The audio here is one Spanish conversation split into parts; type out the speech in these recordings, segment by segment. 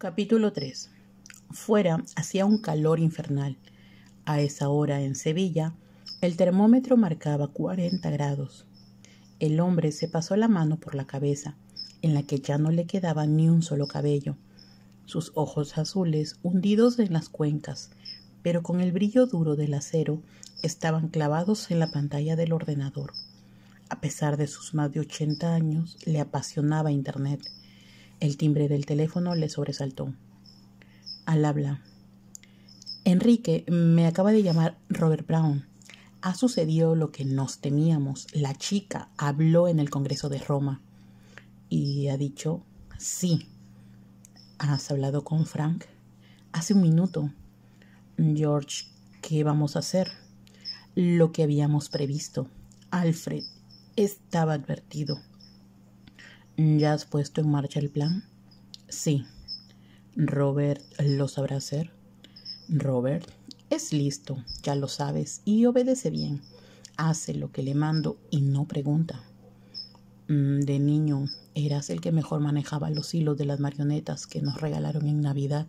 Capítulo 3. Fuera hacía un calor infernal. A esa hora en Sevilla, el termómetro marcaba 40 grados. El hombre se pasó la mano por la cabeza, en la que ya no le quedaba ni un solo cabello. Sus ojos azules, hundidos en las cuencas, pero con el brillo duro del acero, estaban clavados en la pantalla del ordenador. A pesar de sus más de 80 años, le apasionaba Internet. El timbre del teléfono le sobresaltó. Al habla. Enrique, me acaba de llamar Robert Brown. Ha sucedido lo que nos temíamos. La chica habló en el Congreso de Roma. Y ha dicho, sí. ¿Has hablado con Frank? Hace un minuto. George, ¿qué vamos a hacer? Lo que habíamos previsto. Alfred estaba advertido. ¿Ya has puesto en marcha el plan? Sí. ¿Robert lo sabrá hacer? Robert es listo, ya lo sabes, y obedece bien. Hace lo que le mando y no pregunta. De niño, eras el que mejor manejaba los hilos de las marionetas que nos regalaron en Navidad.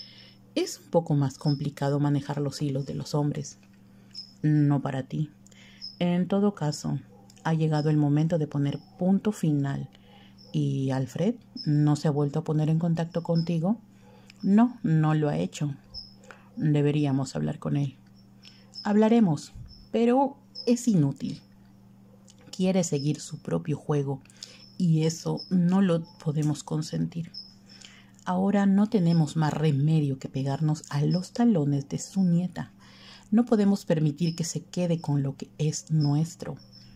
Es un poco más complicado manejar los hilos de los hombres. No para ti. En todo caso, ha llegado el momento de poner punto final. ¿Y Alfred no se ha vuelto a poner en contacto contigo? No, no lo ha hecho. Deberíamos hablar con él. Hablaremos, pero es inútil. Quiere seguir su propio juego y eso no lo podemos consentir. Ahora no tenemos más remedio que pegarnos a los talones de su nieta. No podemos permitir que se quede con lo que es nuestro.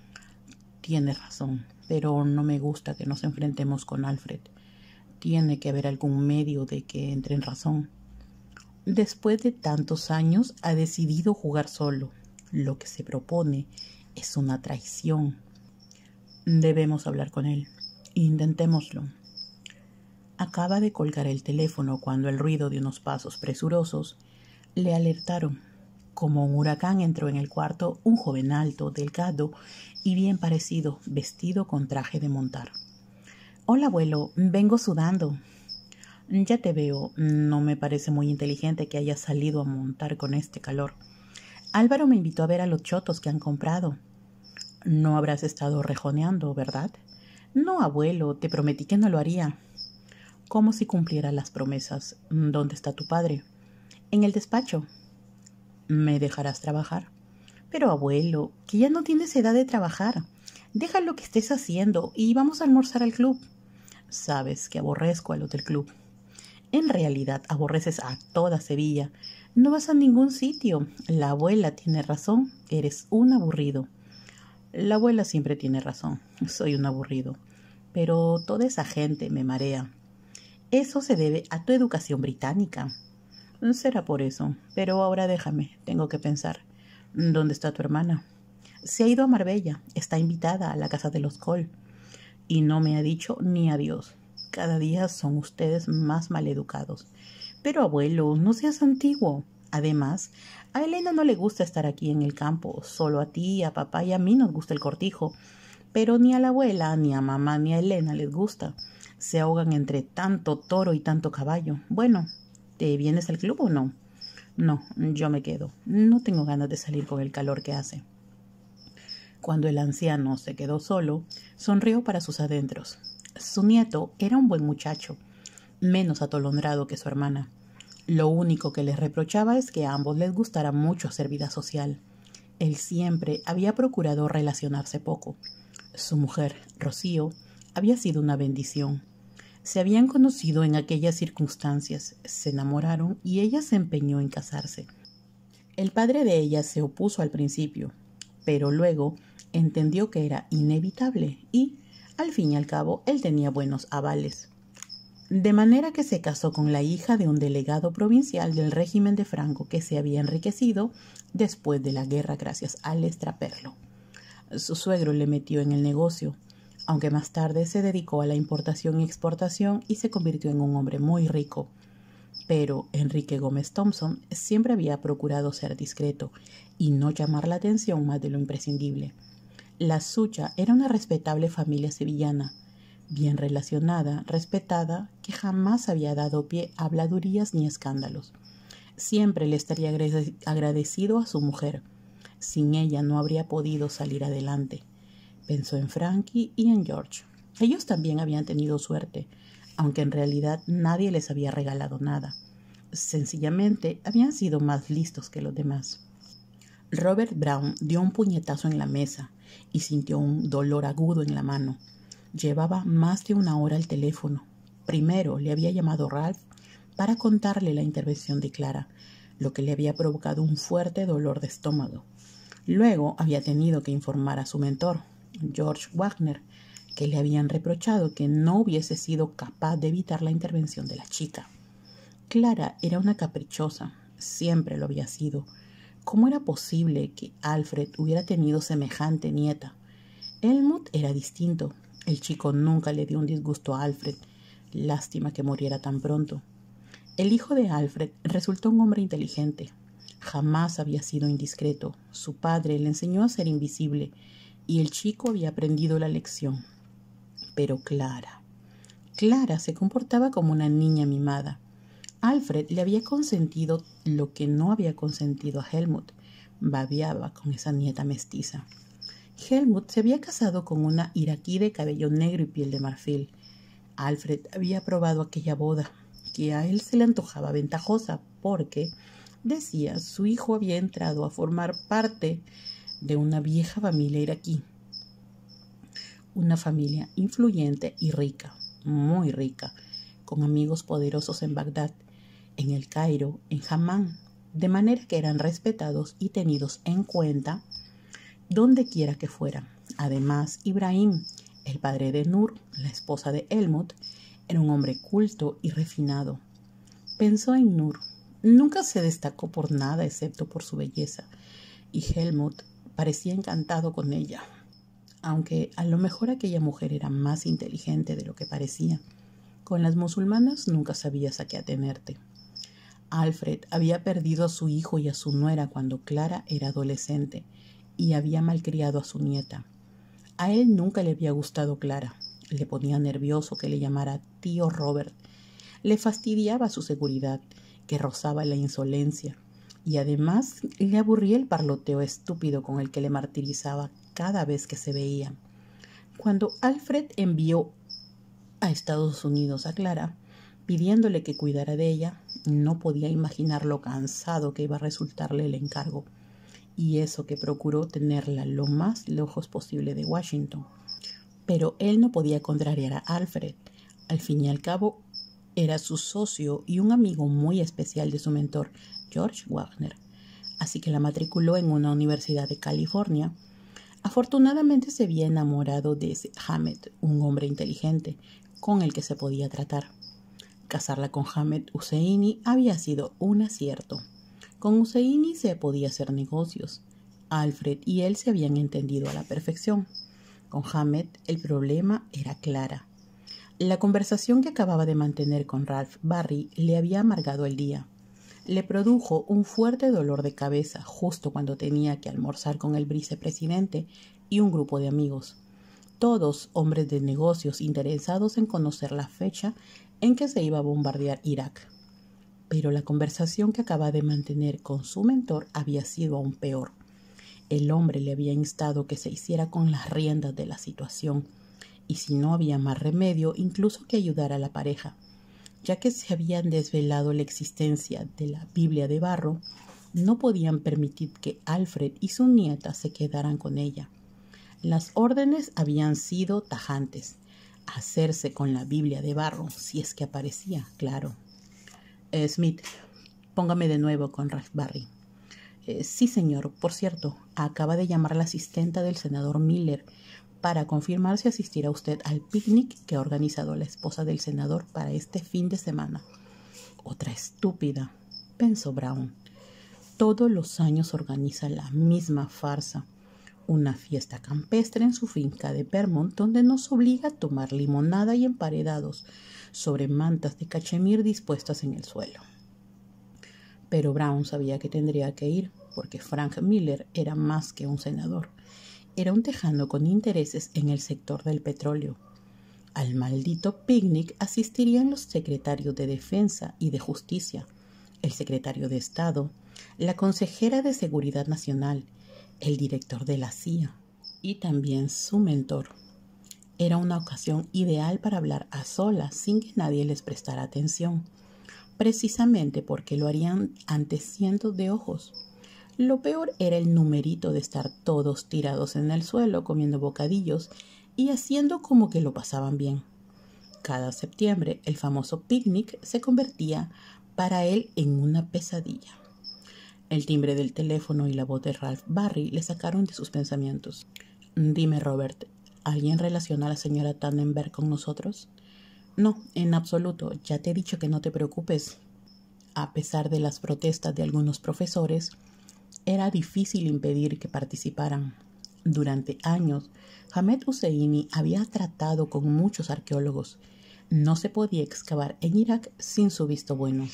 Tiene razón, pero no me gusta que nos enfrentemos con Alfred. Tiene que haber algún medio de que entre en razón. Después de tantos años ha decidido jugar solo. Lo que se propone es una traición. Debemos hablar con él. Intentémoslo. Acaba de colgar el teléfono cuando el ruido de unos pasos presurosos le alertaron. Como un huracán entró en el cuarto un joven alto, delgado y bien parecido, vestido con traje de montar. Hola, abuelo, vengo sudando. Ya te veo, no me parece muy inteligente que hayas salido a montar con este calor. Álvaro me invitó a ver a los chotos que han comprado. No habrás estado rejoneando, ¿verdad? No, abuelo, te prometí que no lo haría. Como si cumpliera las promesas. ¿Dónde está tu padre? En el despacho. ¿Me dejarás trabajar? Pero, abuelo, que ya no tienes edad de trabajar. Deja lo que estés haciendo y vamos a almorzar al club. Sabes que aborrezco a los del club. En realidad aborreces a toda Sevilla. No vas a ningún sitio. La abuela tiene razón. Eres un aburrido. La abuela siempre tiene razón. Soy un aburrido. Pero toda esa gente me marea. Eso se debe a tu educación británica. Será por eso. Pero ahora déjame. Tengo que pensar. ¿Dónde está tu hermana? Se ha ido a Marbella. Está invitada a la casa de los Cole. Y no me ha dicho ni adiós. Cada día son ustedes más maleducados. Pero, abuelo, no seas antiguo. Además, a Elena no le gusta estar aquí en el campo. Solo a ti, a papá y a mí nos gusta el cortijo. Pero ni a la abuela, ni a mamá, ni a Elena les gusta. Se ahogan entre tanto toro y tanto caballo. Bueno, ¿te vienes al club o no? No, yo me quedo. No tengo ganas de salir con el calor que hace. Cuando el anciano se quedó solo, sonrió para sus adentros. Su nieto era un buen muchacho, menos atolondrado que su hermana. Lo único que les reprochaba es que a ambos les gustara mucho hacer vida social. Él siempre había procurado relacionarse poco. Su mujer, Rocío, había sido una bendición. Se habían conocido en aquellas circunstancias, se enamoraron y ella se empeñó en casarse. El padre de ella se opuso al principio, pero luego entendió que era inevitable y, al fin y al cabo, él tenía buenos avales. De manera que se casó con la hija de un delegado provincial del régimen de Franco que se había enriquecido después de la guerra gracias al extraperlo. Su suegro le metió en el negocio, aunque más tarde se dedicó a la importación y exportación y se convirtió en un hombre muy rico. Pero Enrique Gómez Thompson siempre había procurado ser discreto y no llamar la atención más de lo imprescindible. La suya era una respetable familia sevillana, bien relacionada, respetada, que jamás había dado pie a habladurías ni escándalos. Siempre le estaría agradecido a su mujer. Sin ella no habría podido salir adelante. Pensó en Frankie y en George. Ellos también habían tenido suerte, aunque en realidad nadie les había regalado nada. Sencillamente habían sido más listos que los demás. Robert Brown dio un puñetazo en la mesa y sintió un dolor agudo en la mano. Llevaba más de una hora al teléfono. Primero le había llamado Ralph para contarle la intervención de Clara, lo que le había provocado un fuerte dolor de estómago. Luego había tenido que informar a su mentor, George Wagner, que le habían reprochado que no hubiese sido capaz de evitar la intervención de la chica. Clara era una caprichosa, siempre lo había sido. ¿Cómo era posible que Alfred hubiera tenido semejante nieta? Helmut era distinto. El chico nunca le dio un disgusto a Alfred. Lástima que muriera tan pronto. El hijo de Alfred resultó un hombre inteligente. Jamás había sido indiscreto. Su padre le enseñó a ser invisible y el chico había aprendido la lección. Pero Clara se comportaba como una niña mimada. Alfred le había consentido lo que no había consentido a Helmut. Babeaba con esa nieta mestiza. Helmut se había casado con una iraquí de cabello negro y piel de marfil. Alfred había aprobado aquella boda, que a él se le antojaba ventajosa porque, decía, su hijo había entrado a formar parte de una vieja familia iraquí. Una familia influyente y rica, muy rica, con amigos poderosos en Bagdad, en el Cairo, en Hammán, de manera que eran respetados y tenidos en cuenta donde quiera que fueran. Además, Ibrahim, el padre de Nur, la esposa de Helmut, era un hombre culto y refinado. Pensó en Nur. Nunca se destacó por nada excepto por su belleza, y Helmut parecía encantado con ella, aunque a lo mejor aquella mujer era más inteligente de lo que parecía. Con las musulmanas nunca sabías a qué atenerte. Alfred había perdido a su hijo y a su nuera cuando Clara era adolescente y había malcriado a su nieta. A él nunca le había gustado Clara. Le ponía nervioso que le llamara tío Robert. Le fastidiaba su seguridad, que rozaba la insolencia, y además le aburría el parloteo estúpido con el que le martirizaba cada vez que se veían. Cuando Alfred envió a Estados Unidos a Clara, pidiéndole que cuidara de ella, no podía imaginar lo cansado que iba a resultarle el encargo, y eso que procuró tenerla lo más lejos posible de Washington. Pero él no podía contrariar a Alfred. Al fin y al cabo, era su socio y un amigo muy especial de su mentor, George Wagner. Así que la matriculó en una universidad de California. Afortunadamente se había enamorado de ese Hamed, un hombre inteligente, con el que se podía tratar. Casarla con Hamed Husseini había sido un acierto. Con Husseini se podía hacer negocios. Alfred y él se habían entendido a la perfección. Con Hamed el problema era Clara. La conversación que acababa de mantener con Ralph Barry le había amargado el día. Le produjo un fuerte dolor de cabeza justo cuando tenía que almorzar con el vicepresidente y un grupo de amigos. Todos hombres de negocios interesados en conocer la fecha en que se iba a bombardear Irak. Pero la conversación que acaba de mantener con su mentor había sido aún peor. El hombre le había instado que se hiciera con las riendas de la situación, y si no había más remedio, incluso que ayudara a la pareja. Ya que se habían desvelado la existencia de la Biblia de barro, no podían permitir que Alfred y su nieta se quedaran con ella. Las órdenes habían sido tajantes: hacerse con la Biblia de barro, si es que aparecía, claro. Smith, póngame de nuevo con Ralph Barry. Sí, señor. Por cierto, acaba de llamar la asistenta del senador Miller para confirmar si asistirá usted al picnic que ha organizado la esposa del senador para este fin de semana. Otra estúpida, pensó Brown. Todos los años organiza la misma farsa. Una fiesta campestre en su finca de Vermont donde nos obliga a tomar limonada y emparedados sobre mantas de cachemir dispuestas en el suelo. Pero Brown sabía que tendría que ir porque Frank Miller era más que un senador. Era un tejano con intereses en el sector del petróleo. Al maldito picnic asistirían los secretarios de Defensa y de Justicia, el secretario de Estado, la consejera de Seguridad Nacional, el director de la CIA y también su mentor. Era una ocasión ideal para hablar a solas sin que nadie les prestara atención, precisamente porque lo harían ante cientos de ojos. Lo peor era el numerito de estar todos tirados en el suelo comiendo bocadillos y haciendo como que lo pasaban bien. Cada septiembre el famoso picnic se convertía para él en una pesadilla. El timbre del teléfono y la voz de Ralph Barry le sacaron de sus pensamientos. «Dime, Robert, ¿alguien relaciona a la señora Tannenberg con nosotros?» «No, en absoluto. Ya te he dicho que no te preocupes». A pesar de las protestas de algunos profesores, era difícil impedir que participaran. Durante años, Hamed Husseini había tratado con muchos arqueólogos. No se podía excavar en Irak sin su visto bueno.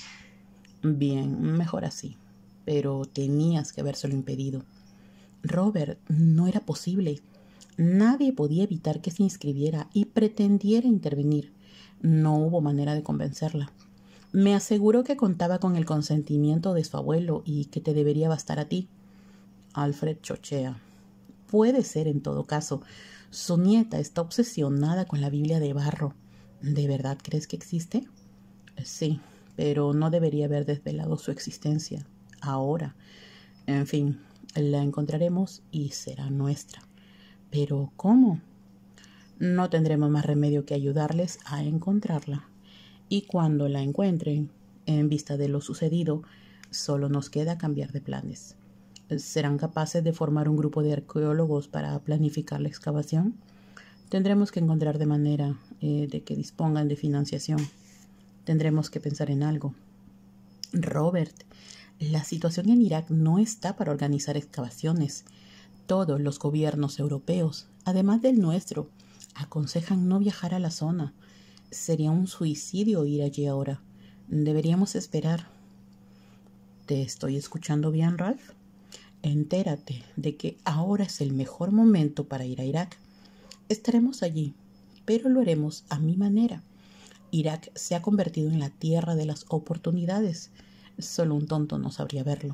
Bien, mejor así. Pero tenías que habérselo impedido. Robert, no era posible. Nadie podía evitar que se inscribiera y pretendiera intervenir. No hubo manera de convencerla. Me aseguró que contaba con el consentimiento de su abuelo y que te debería bastar a ti. Alfred chochea. Puede ser en todo caso. Su nieta está obsesionada con la Biblia de barro. ¿De verdad crees que existe? Sí, pero no debería haber desvelado su existencia. Ahora. En fin, la encontraremos y será nuestra. ¿Pero cómo? No tendremos más remedio que ayudarles a encontrarla. Y cuando la encuentren, en vista de lo sucedido, solo nos queda cambiar de planes. ¿Serán capaces de formar un grupo de arqueólogos para planificar la excavación? Tendremos que encontrar de manera de que dispongan de financiación. Tendremos que pensar en algo. Robert, la situación en Irak no está para organizar excavaciones. Todos los gobiernos europeos, además del nuestro, aconsejan no viajar a la zona. Sería un suicidio ir allí ahora. Deberíamos esperar. ¿Te estoy escuchando bien, Ralph? Entérate de que ahora es el mejor momento para ir a Irak. Estaremos allí, pero lo haremos a mi manera. Irak se ha convertido en la tierra de las oportunidades. Solo un tonto no sabría verlo.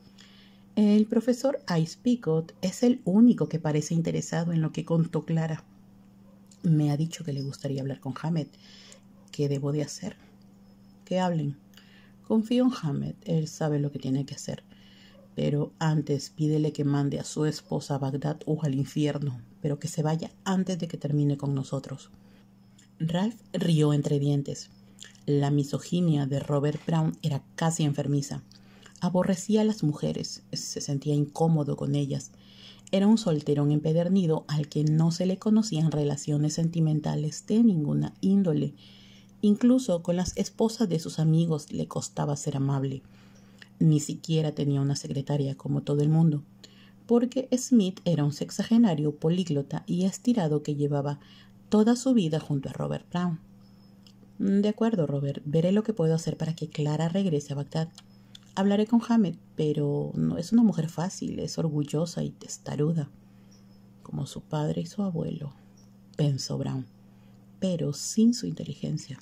El profesor Ice Picot es el único que parece interesado en lo que contó Clara. Me ha dicho que le gustaría hablar con Hamed. ¿Qué debo de hacer? Que hablen. Confío en Hamed. Él sabe lo que tiene que hacer. Pero antes pídele que mande a su esposa a Bagdad o al infierno, pero que se vaya antes de que termine con nosotros. Ralph rió entre dientes. La misoginia de Robert Brown era casi enfermiza. Aborrecía a las mujeres, se sentía incómodo con ellas. Era un solterón empedernido al que no se le conocían relaciones sentimentales de ninguna índole. Incluso con las esposas de sus amigos le costaba ser amable. Ni siquiera tenía una secretaria como todo el mundo, porque Smith era un sexagenario políglota y estirado que llevaba toda su vida junto a Robert Brown. De acuerdo, Robert, veré lo que puedo hacer para que Clara regrese a Bagdad. Hablaré con Hamed, pero no es una mujer fácil, es orgullosa y testaruda, como su padre y su abuelo, pensó Brown, pero sin su inteligencia.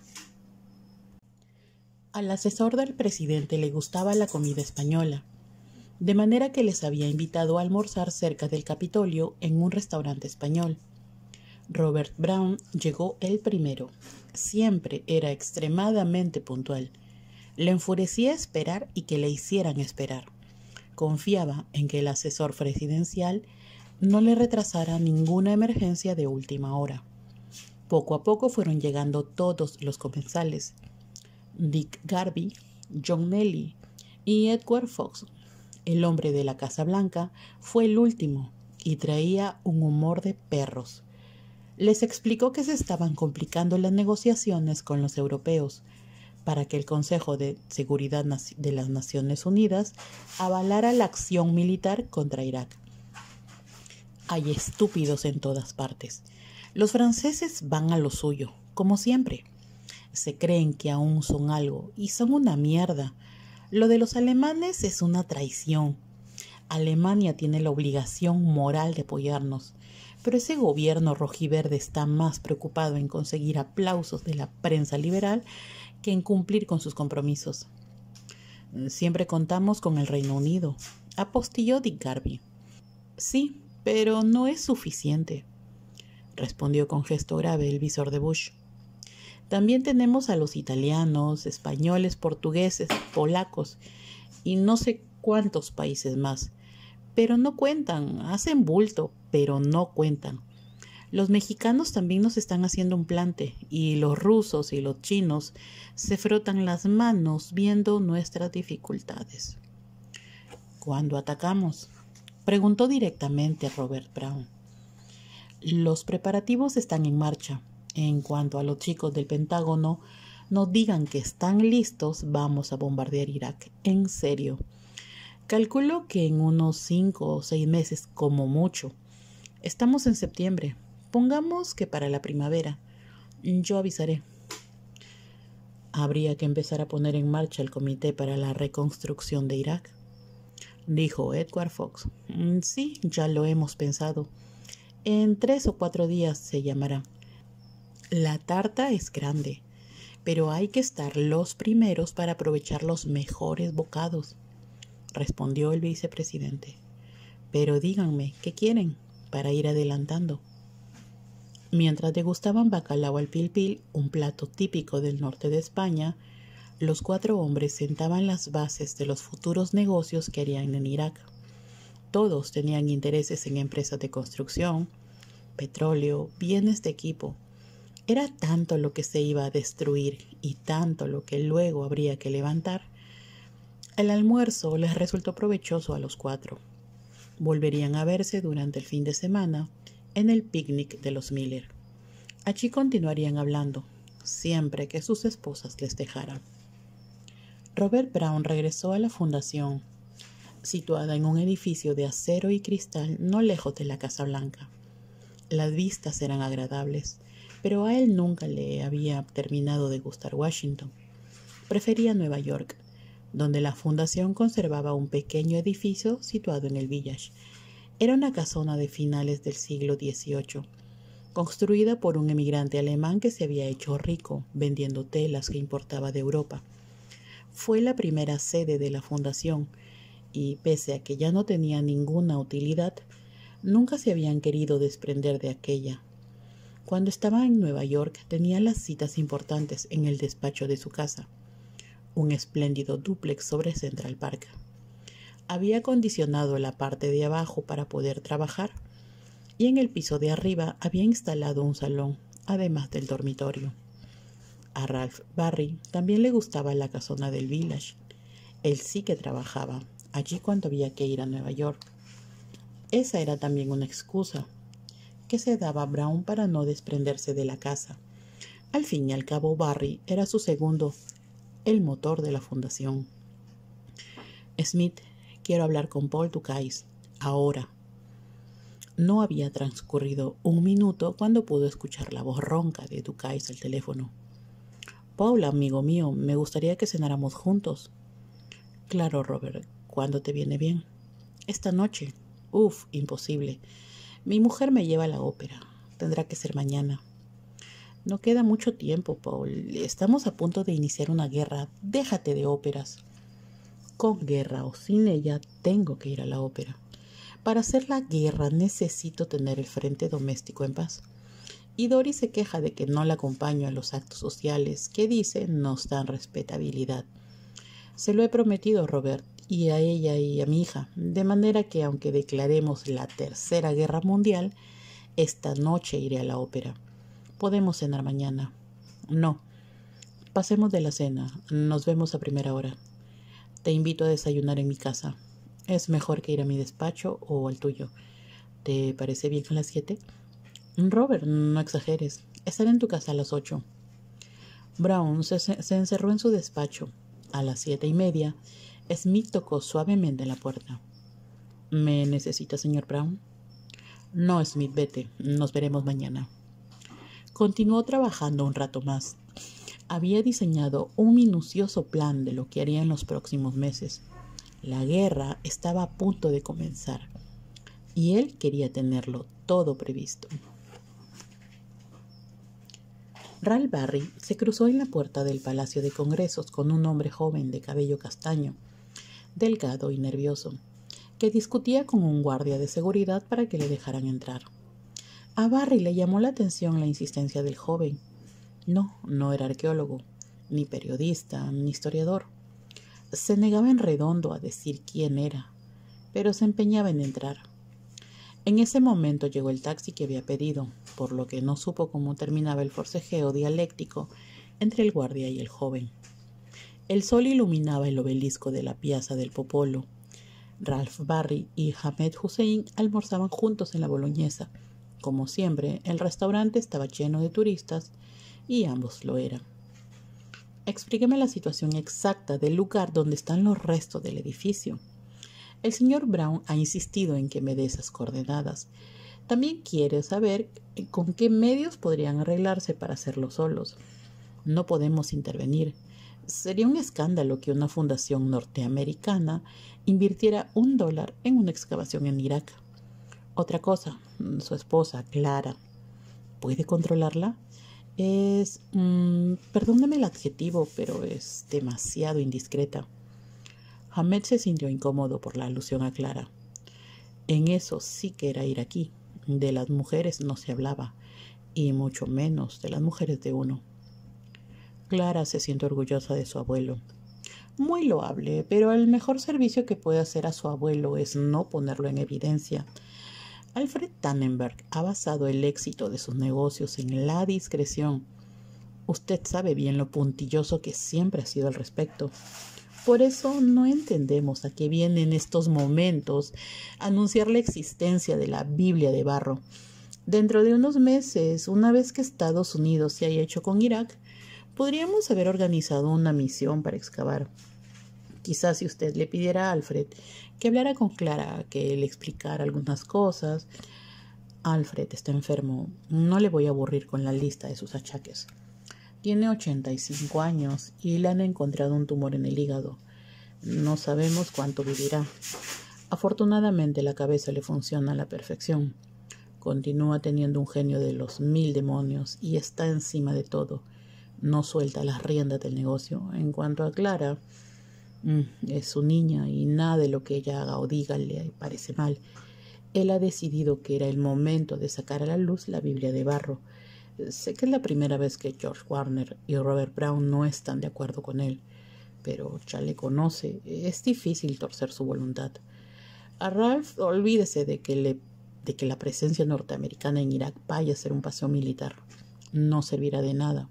Al asesor del presidente le gustaba la comida española, de manera que les había invitado a almorzar cerca del Capitolio en un restaurante español. Robert Brown llegó el primero. Siempre era extremadamente puntual. Le enfurecía esperar y que le hicieran esperar. Confiaba en que el asesor presidencial no le retrasara ninguna emergencia de última hora. Poco a poco fueron llegando todos los comensales. Dick Garvey, John Nelly y Edward Fox. El hombre de la Casa Blanca fue el último y traía un humor de perros. Les explicó que se estaban complicando las negociaciones con los europeos para que el Consejo de Seguridad de las Naciones Unidas avalara la acción militar contra Irak. Hay estúpidos en todas partes. Los franceses van a lo suyo, como siempre. Se creen que aún son algo y son una mierda. Lo de los alemanes es una traición. Alemania tiene la obligación moral de apoyarnos, pero ese gobierno rojiverde está más preocupado en conseguir aplausos de la prensa liberal que en cumplir con sus compromisos. Siempre contamos con el Reino Unido, apostilló Dick Garvey. Sí, pero no es suficiente, respondió con gesto grave el visor de Bush. También tenemos a los italianos, españoles, portugueses, polacos y no sé cuántos países más. Pero no cuentan, hacen bulto, pero no cuentan. Los mexicanos también nos están haciendo un plante y los rusos y los chinos se frotan las manos viendo nuestras dificultades. ¿Cuándo atacamos?, preguntó directamente a Robert Brown. Los preparativos están en marcha. En cuanto a los chicos del Pentágono nos digan que están listos, vamos a bombardear Irak. En serio. Calculo que en unos 5 o 6 meses como mucho. Estamos en septiembre. Pongamos que para la primavera. Yo avisaré. Habría que empezar a poner en marcha el Comité para la Reconstrucción de Irak, dijo Edward Fox. Sí, ya lo hemos pensado. En 3 o 4 días se llamará. La tarta es grande, pero hay que estar los primeros para aprovechar los mejores bocados, respondió el vicepresidente. Pero díganme, ¿qué quieren para ir adelantando? Mientras degustaban bacalao al pil pil, un plato típico del norte de España, los 4 hombres sentaban las bases de los futuros negocios que harían en Irak. Todos tenían intereses en empresas de construcción, petróleo, bienes de equipo. Era tanto lo que se iba a destruir y tanto lo que luego habría que levantar. El almuerzo les resultó provechoso a los 4. Volverían a verse durante el fin de semana en el picnic de los Miller. Allí continuarían hablando, siempre que sus esposas les dejaran. Robert Brown regresó a la fundación, situada en un edificio de acero y cristal no lejos de la Casa Blanca. Las vistas eran agradables, pero a él nunca le había terminado de gustar Washington. Prefería Nueva York, donde la fundación conservaba un pequeño edificio situado en el Village. Era una casona de finales del siglo XVIII, construida por un emigrante alemán que se había hecho rico vendiendo telas que importaba de Europa. Fue la primera sede de la fundación y, pese a que ya no tenía ninguna utilidad, nunca se habían querido desprender de aquella. Cuando estaba en Nueva York tenía las citas importantes en el despacho de su casa, un espléndido dúplex sobre Central Park. Había acondicionado la parte de abajo para poder trabajar y en el piso de arriba había instalado un salón, además del dormitorio. A Ralph Barry también le gustaba la casona del Village. Él sí que trabajaba allí cuando había que ir a Nueva York. Esa era también una excusa que se daba a Brown para no desprenderse de la casa. Al fin y al cabo, Barry era su segundo, el motor de la fundación. Smith, quiero hablar con Paul Ducais, ahora. No había transcurrido un minuto cuando pudo escuchar la voz ronca de Ducais al teléfono. Paul, amigo mío, me gustaría que cenáramos juntos. Claro, Robert, ¿cuándo te viene bien? Esta noche. Imposible. Mi mujer me lleva a la ópera. Tendrá que ser mañana. No queda mucho tiempo, Paul. Estamos a punto de iniciar una guerra. Déjate de óperas. Con guerra o sin ella, tengo que ir a la ópera. Para hacer la guerra necesito tener el frente doméstico en paz. Y Dory se queja de que no la acompaño a los actos sociales que dice nos dan respetabilidad. Se lo he prometido, Robert, y a ella y a mi hija, de manera que aunque declaremos la Tercera Guerra Mundial, esta noche iré a la ópera. Podemos cenar mañana. No, pasemos de la cena. Nos vemos a primera hora. Te invito a desayunar en mi casa. Es mejor que ir a mi despacho o al tuyo. ¿Te parece bien a las 7? Robert, no exageres. Estaré en tu casa a las 8. Brown se encerró en su despacho. A las 7:30, Smith tocó suavemente la puerta. ¿Me necesita, señor Brown? No, Smith, vete. Nos veremos mañana. Continuó trabajando un rato más. Había diseñado un minucioso plan de lo que haría en los próximos meses. La guerra estaba a punto de comenzar y él quería tenerlo todo previsto. Ralph Barry se cruzó en la puerta del Palacio de Congresos con un hombre joven de cabello castaño, delgado y nervioso, que discutía con un guardia de seguridad para que le dejaran entrar. A Barry le llamó la atención la insistencia del joven. No era arqueólogo, ni periodista, ni historiador. Se negaba en redondo a decir quién era, pero se empeñaba en entrar. En ese momento llegó el taxi que había pedido, por lo que no supo cómo terminaba el forcejeo dialéctico entre el guardia y el joven. El sol iluminaba el obelisco de la Piazza del Popolo. Ralph Barry y Ahmed Hussein almorzaban juntos en la Boloñesa. Como siempre, el restaurante estaba lleno de turistas y ambos lo eran. Explíqueme la situación exacta del lugar donde están los restos del edificio. El señor Brown ha insistido en que me dé esas coordenadas. También quiere saber con qué medios podrían arreglarse para hacerlo solos. No podemos intervenir. Sería un escándalo que una fundación norteamericana invirtiera $1 en una excavación en Irak. Otra cosa, su esposa, Clara, ¿puede controlarla? Perdóneme el adjetivo, pero es demasiado indiscreta. Ahmed se sintió incómodo por la alusión a Clara. En eso sí que era iraquí. De las mujeres no se hablaba, y mucho menos de las mujeres de uno. Clara se siente orgullosa de su abuelo. Muy loable, pero el mejor servicio que puede hacer a su abuelo es no ponerlo en evidencia. Alfred Tannenberg ha basado el éxito de sus negocios en la discreción. Usted sabe bien lo puntilloso que siempre ha sido al respecto. Por eso no entendemos a qué viene en estos momentos anunciar la existencia de la Biblia de barro. Dentro de unos meses, una vez que Estados Unidos se haya hecho con Irak, podríamos haber organizado una misión para excavar. Quizás si usted le pidiera a Alfred que hablara con Clara, que le explicara algunas cosas. Alfred está enfermo. No le voy a aburrir con la lista de sus achaques. Tiene 85 años y le han encontrado un tumor en el hígado. No sabemos cuánto vivirá. Afortunadamente la cabeza le funciona a la perfección. Continúa teniendo un genio de los 1000 demonios y está encima de todo. No suelta las riendas del negocio. En cuanto a Clara, es su niña y nada de lo que ella haga o diga le parece mal. Él ha decidido que era el momento de sacar a la luz la Biblia de barro. Sé que es la primera vez que George Warner y Robert Brown no están de acuerdo con él, pero ya le conoce. Es difícil torcer su voluntad. A Ralph, olvídese de que la presencia norteamericana en Irak vaya a ser un paseo militar. No servirá de nada.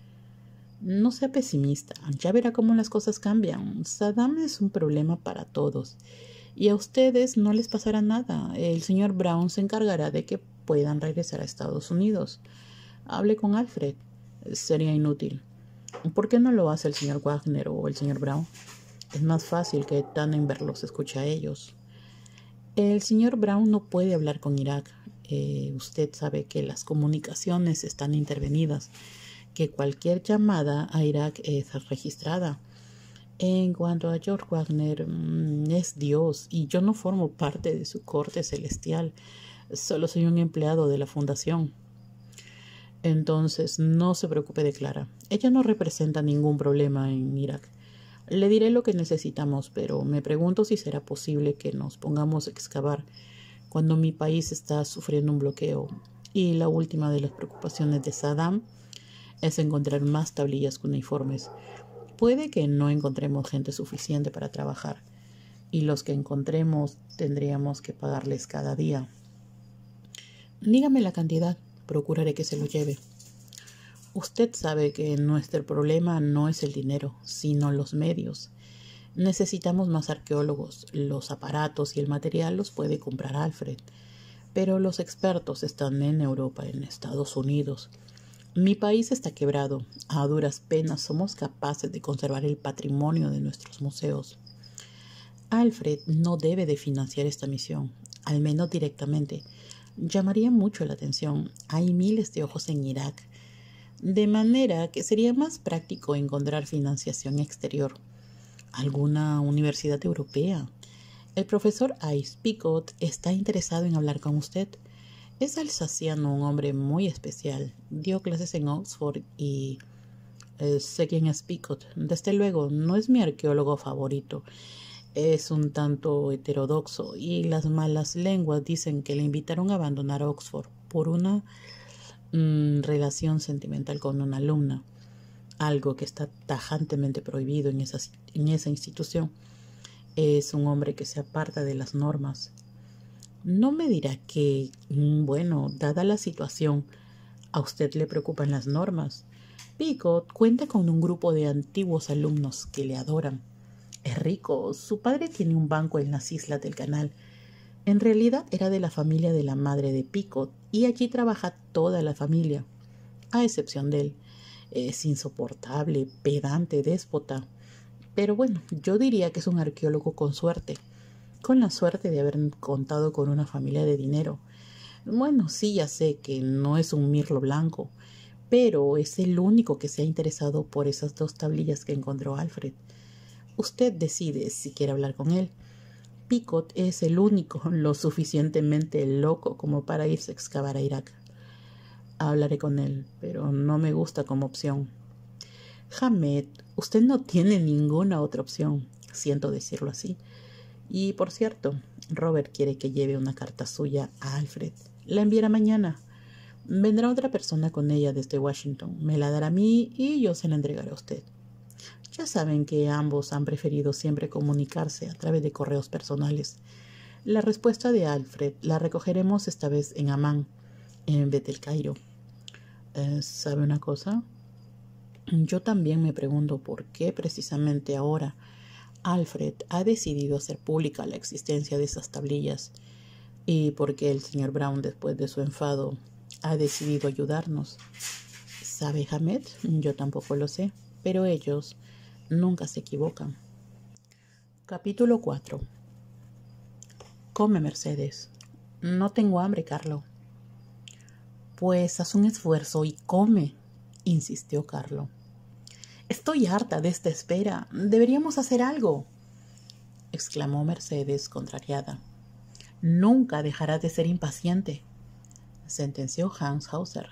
No sea pesimista, ya verá cómo las cosas cambian. Saddam es un problema para todos y a ustedes no les pasará nada. El señor Brown se encargará de que puedan regresar a Estados Unidos. Hable con Alfred. Sería inútil. ¿Por qué no lo hace el señor Wagner o el señor Brown? Es más fácil que Tannenberg los escuche a ellos. El señor Brown no puede hablar con Irak. Usted sabe que las comunicaciones están intervenidas, que cualquier llamada a Irak es registrada. En cuanto a George Wagner, es Dios y yo no formo parte de su corte celestial. Solo soy un empleado de la fundación. Entonces, no se preocupe de Clara. Ella no representa ningún problema en Irak. Le diré lo que necesitamos, pero me pregunto si será posible que nos pongamos a excavar cuando mi país está sufriendo un bloqueo. Y la última de las preocupaciones de Saddam es encontrar más tablillas cuneiformes. Puede que no encontremos gente suficiente para trabajar, y los que encontremos tendríamos que pagarles cada día. Dígame la cantidad. Procuraré que se lo lleve. Usted sabe que nuestro problema no es el dinero, sino los medios. Necesitamos más arqueólogos. Los aparatos y el material los puede comprar Alfred, pero los expertos están en Europa, en Estados Unidos. Mi país está quebrado. A duras penas somos capaces de conservar el patrimonio de nuestros museos. Alfred no debe de financiar esta misión, al menos directamente. Llamaría mucho la atención. Hay miles de ojos en Irak, de manera que sería más práctico encontrar financiación exterior. ¿Alguna universidad europea? El profesor Ice Picot está interesado en hablar con usted. Es alsaciano, un hombre muy especial. Dio clases en Oxford y sé quién es Picot. Desde luego, no es mi arqueólogo favorito. Es un tanto heterodoxo y las malas lenguas dicen que le invitaron a abandonar Oxford por una relación sentimental con una alumna, algo que está tajantemente prohibido en esa institución. Es un hombre que se aparta de las normas. No me dirá que, bueno, dada la situación, a usted le preocupan las normas. Picot cuenta con un grupo de antiguos alumnos que le adoran. Es rico, su padre tiene un banco en las islas del Canal. En realidad era de la familia de la madre de Picot y allí trabaja toda la familia, a excepción de él. Es insoportable, pedante, déspota. Pero bueno, yo diría que es un arqueólogo con suerte, con la suerte de haber contado con una familia de dinero. Bueno, sí, ya sé que no es un mirlo blanco, pero es el único que se ha interesado por esas 2 tablillas que encontró Alfred. Usted decide si quiere hablar con él. Picot es el único lo suficientemente loco como para irse a excavar a Irak. Hablaré con él, pero no me gusta como opción. Hamed, usted no tiene ninguna otra opción, siento decirlo así. Y por cierto, Robert quiere que lleve una carta suya a Alfred. La enviará mañana. Vendrá otra persona con ella desde Washington. Me la dará a mí y yo se la entregaré a usted. Ya saben que ambos han preferido siempre comunicarse a través de correos personales. La respuesta de Alfred la recogeremos esta vez en Amán, en vez del Cairo. ¿Sabe una cosa? Yo también me pregunto por qué precisamente ahora Alfred ha decidido hacer pública la existencia de esas tablillas y por qué el señor Brown, después de su enfado, ha decidido ayudarnos. ¿Sabe, Hamed? Yo tampoco lo sé, pero ellos nunca se equivocan. Capítulo 4. Come, Mercedes. No tengo hambre, Carlo. Pues haz un esfuerzo y come, insistió Carlo. Estoy harta de esta espera. Deberíamos hacer algo, exclamó Mercedes, contrariada. Nunca dejarás de ser impaciente, sentenció Hans Hauser.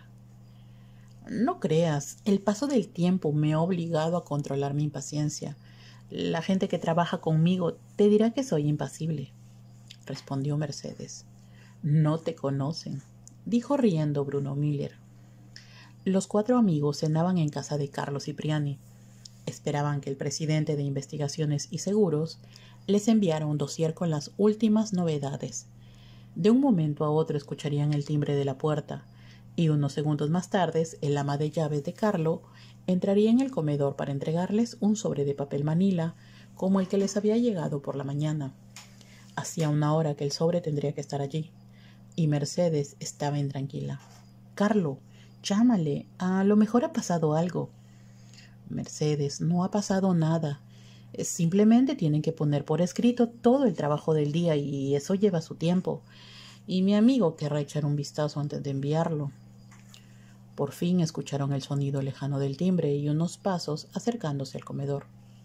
No creas, el paso del tiempo me ha obligado a controlar mi impaciencia. La gente que trabaja conmigo te dirá que soy impasible, respondió Mercedes. No te conocen, dijo riendo Bruno Müller. Los 4 amigos cenaban en casa de Carlo Cipriani. Esperaban que el presidente de Investigaciones y Seguros les enviara un dossier con las últimas novedades. De un momento a otro escucharían el timbre de la puerta, y unos segundos más tarde el ama de llaves de Carlo entraría en el comedor para entregarles un sobre de papel manila como el que les había llegado por la mañana. Hacía 1 hora que el sobre tendría que estar allí, y Mercedes estaba intranquila. Carlo, llámale, a lo mejor ha pasado algo. Mercedes, no ha pasado nada. Simplemente tienen que poner por escrito todo el trabajo del día y eso lleva su tiempo. Y mi amigo querrá echar un vistazo antes de enviarlo. Por fin escucharon el sonido lejano del timbre y unos pasos acercándose al comedor.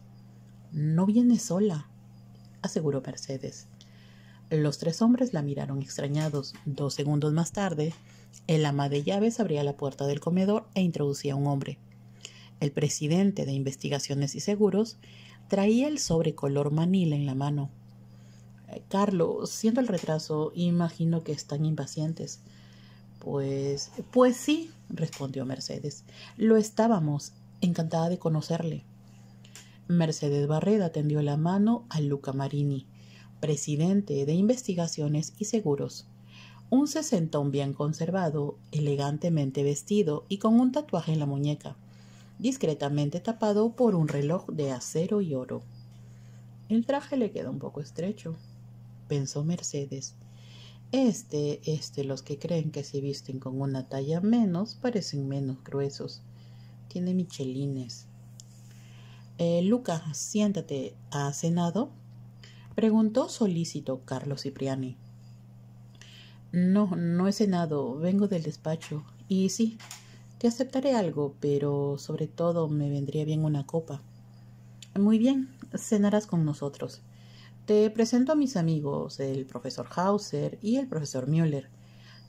No viene sola, aseguró Mercedes. Los 3 hombres la miraron extrañados. 2 segundos más tarde, el ama de llaves abría la puerta del comedor e introducía a un hombre. El presidente de Investigaciones y Seguros traía el sobre color manila en la mano. Carlo, siendo el retraso, imagino que están impacientes. Pues sí, respondió Mercedes. Lo estábamos. Encantada de conocerle. Mercedes Barreda tendió la mano a Luca Marini, presidente de Investigaciones y Seguros. Un sesentón bien conservado, elegantemente vestido y con un tatuaje en la muñeca, discretamente tapado por un reloj de acero y oro. El traje le queda un poco estrecho, pensó Mercedes. Los que creen que se visten con una talla menos parecen menos gruesos. Tiene michelines. Luca, siéntate. ¿Has cenado? Preguntó solícito Carlo Cipriani. No he cenado. Vengo del despacho. Y sí, te aceptaré algo, pero sobre todo me vendría bien una copa. Muy bien, cenarás con nosotros. Te presento a mis amigos, el profesor Hauser y el profesor Müller.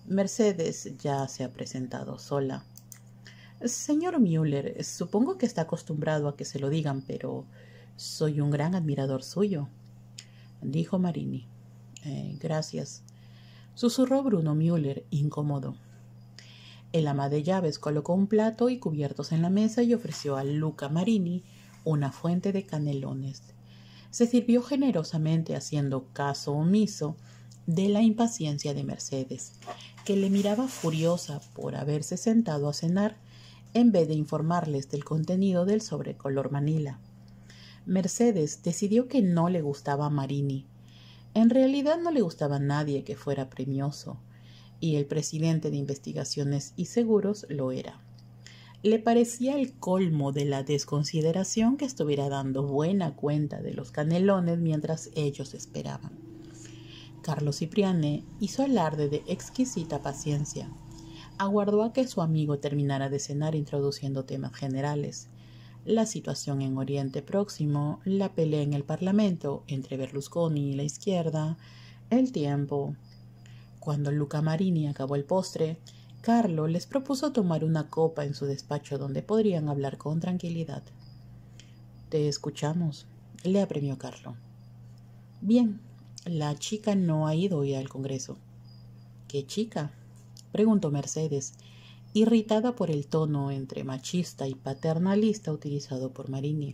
Mercedes ya se ha presentado sola. Señor Müller, supongo que está acostumbrado a que se lo digan, pero soy un gran admirador suyo, dijo Marini. Gracias, susurró Bruno Müller, incómodo. El ama de llaves colocó un plato y cubiertos en la mesa y ofreció a Luca Marini una fuente de canelones. Se sirvió generosamente, haciendo caso omiso de la impaciencia de Mercedes, que le miraba furiosa por haberse sentado a cenar en vez de informarles del contenido del sobre color manila. Mercedes decidió que no le gustaba a Marini. En realidad no le gustaba a nadie que fuera premioso, y el presidente de Investigaciones y Seguros lo era. Le parecía el colmo de la desconsideración que estuviera dando buena cuenta de los canelones mientras ellos esperaban. Carlo Cipriani hizo alarde de exquisita paciencia. Aguardó a que su amigo terminara de cenar introduciendo temas generales: la situación en Oriente Próximo, la pelea en el Parlamento entre Berlusconi y la izquierda, el tiempo. Cuando Luca Marini acabó el postre, Carlo les propuso tomar una copa en su despacho donde podrían hablar con tranquilidad. «Te escuchamos», le apremió Carlo. «Bien, la chica no ha ido hoy al Congreso». «¿Qué chica?», preguntó Mercedes, irritada por el tono entre machista y paternalista utilizado por Marini.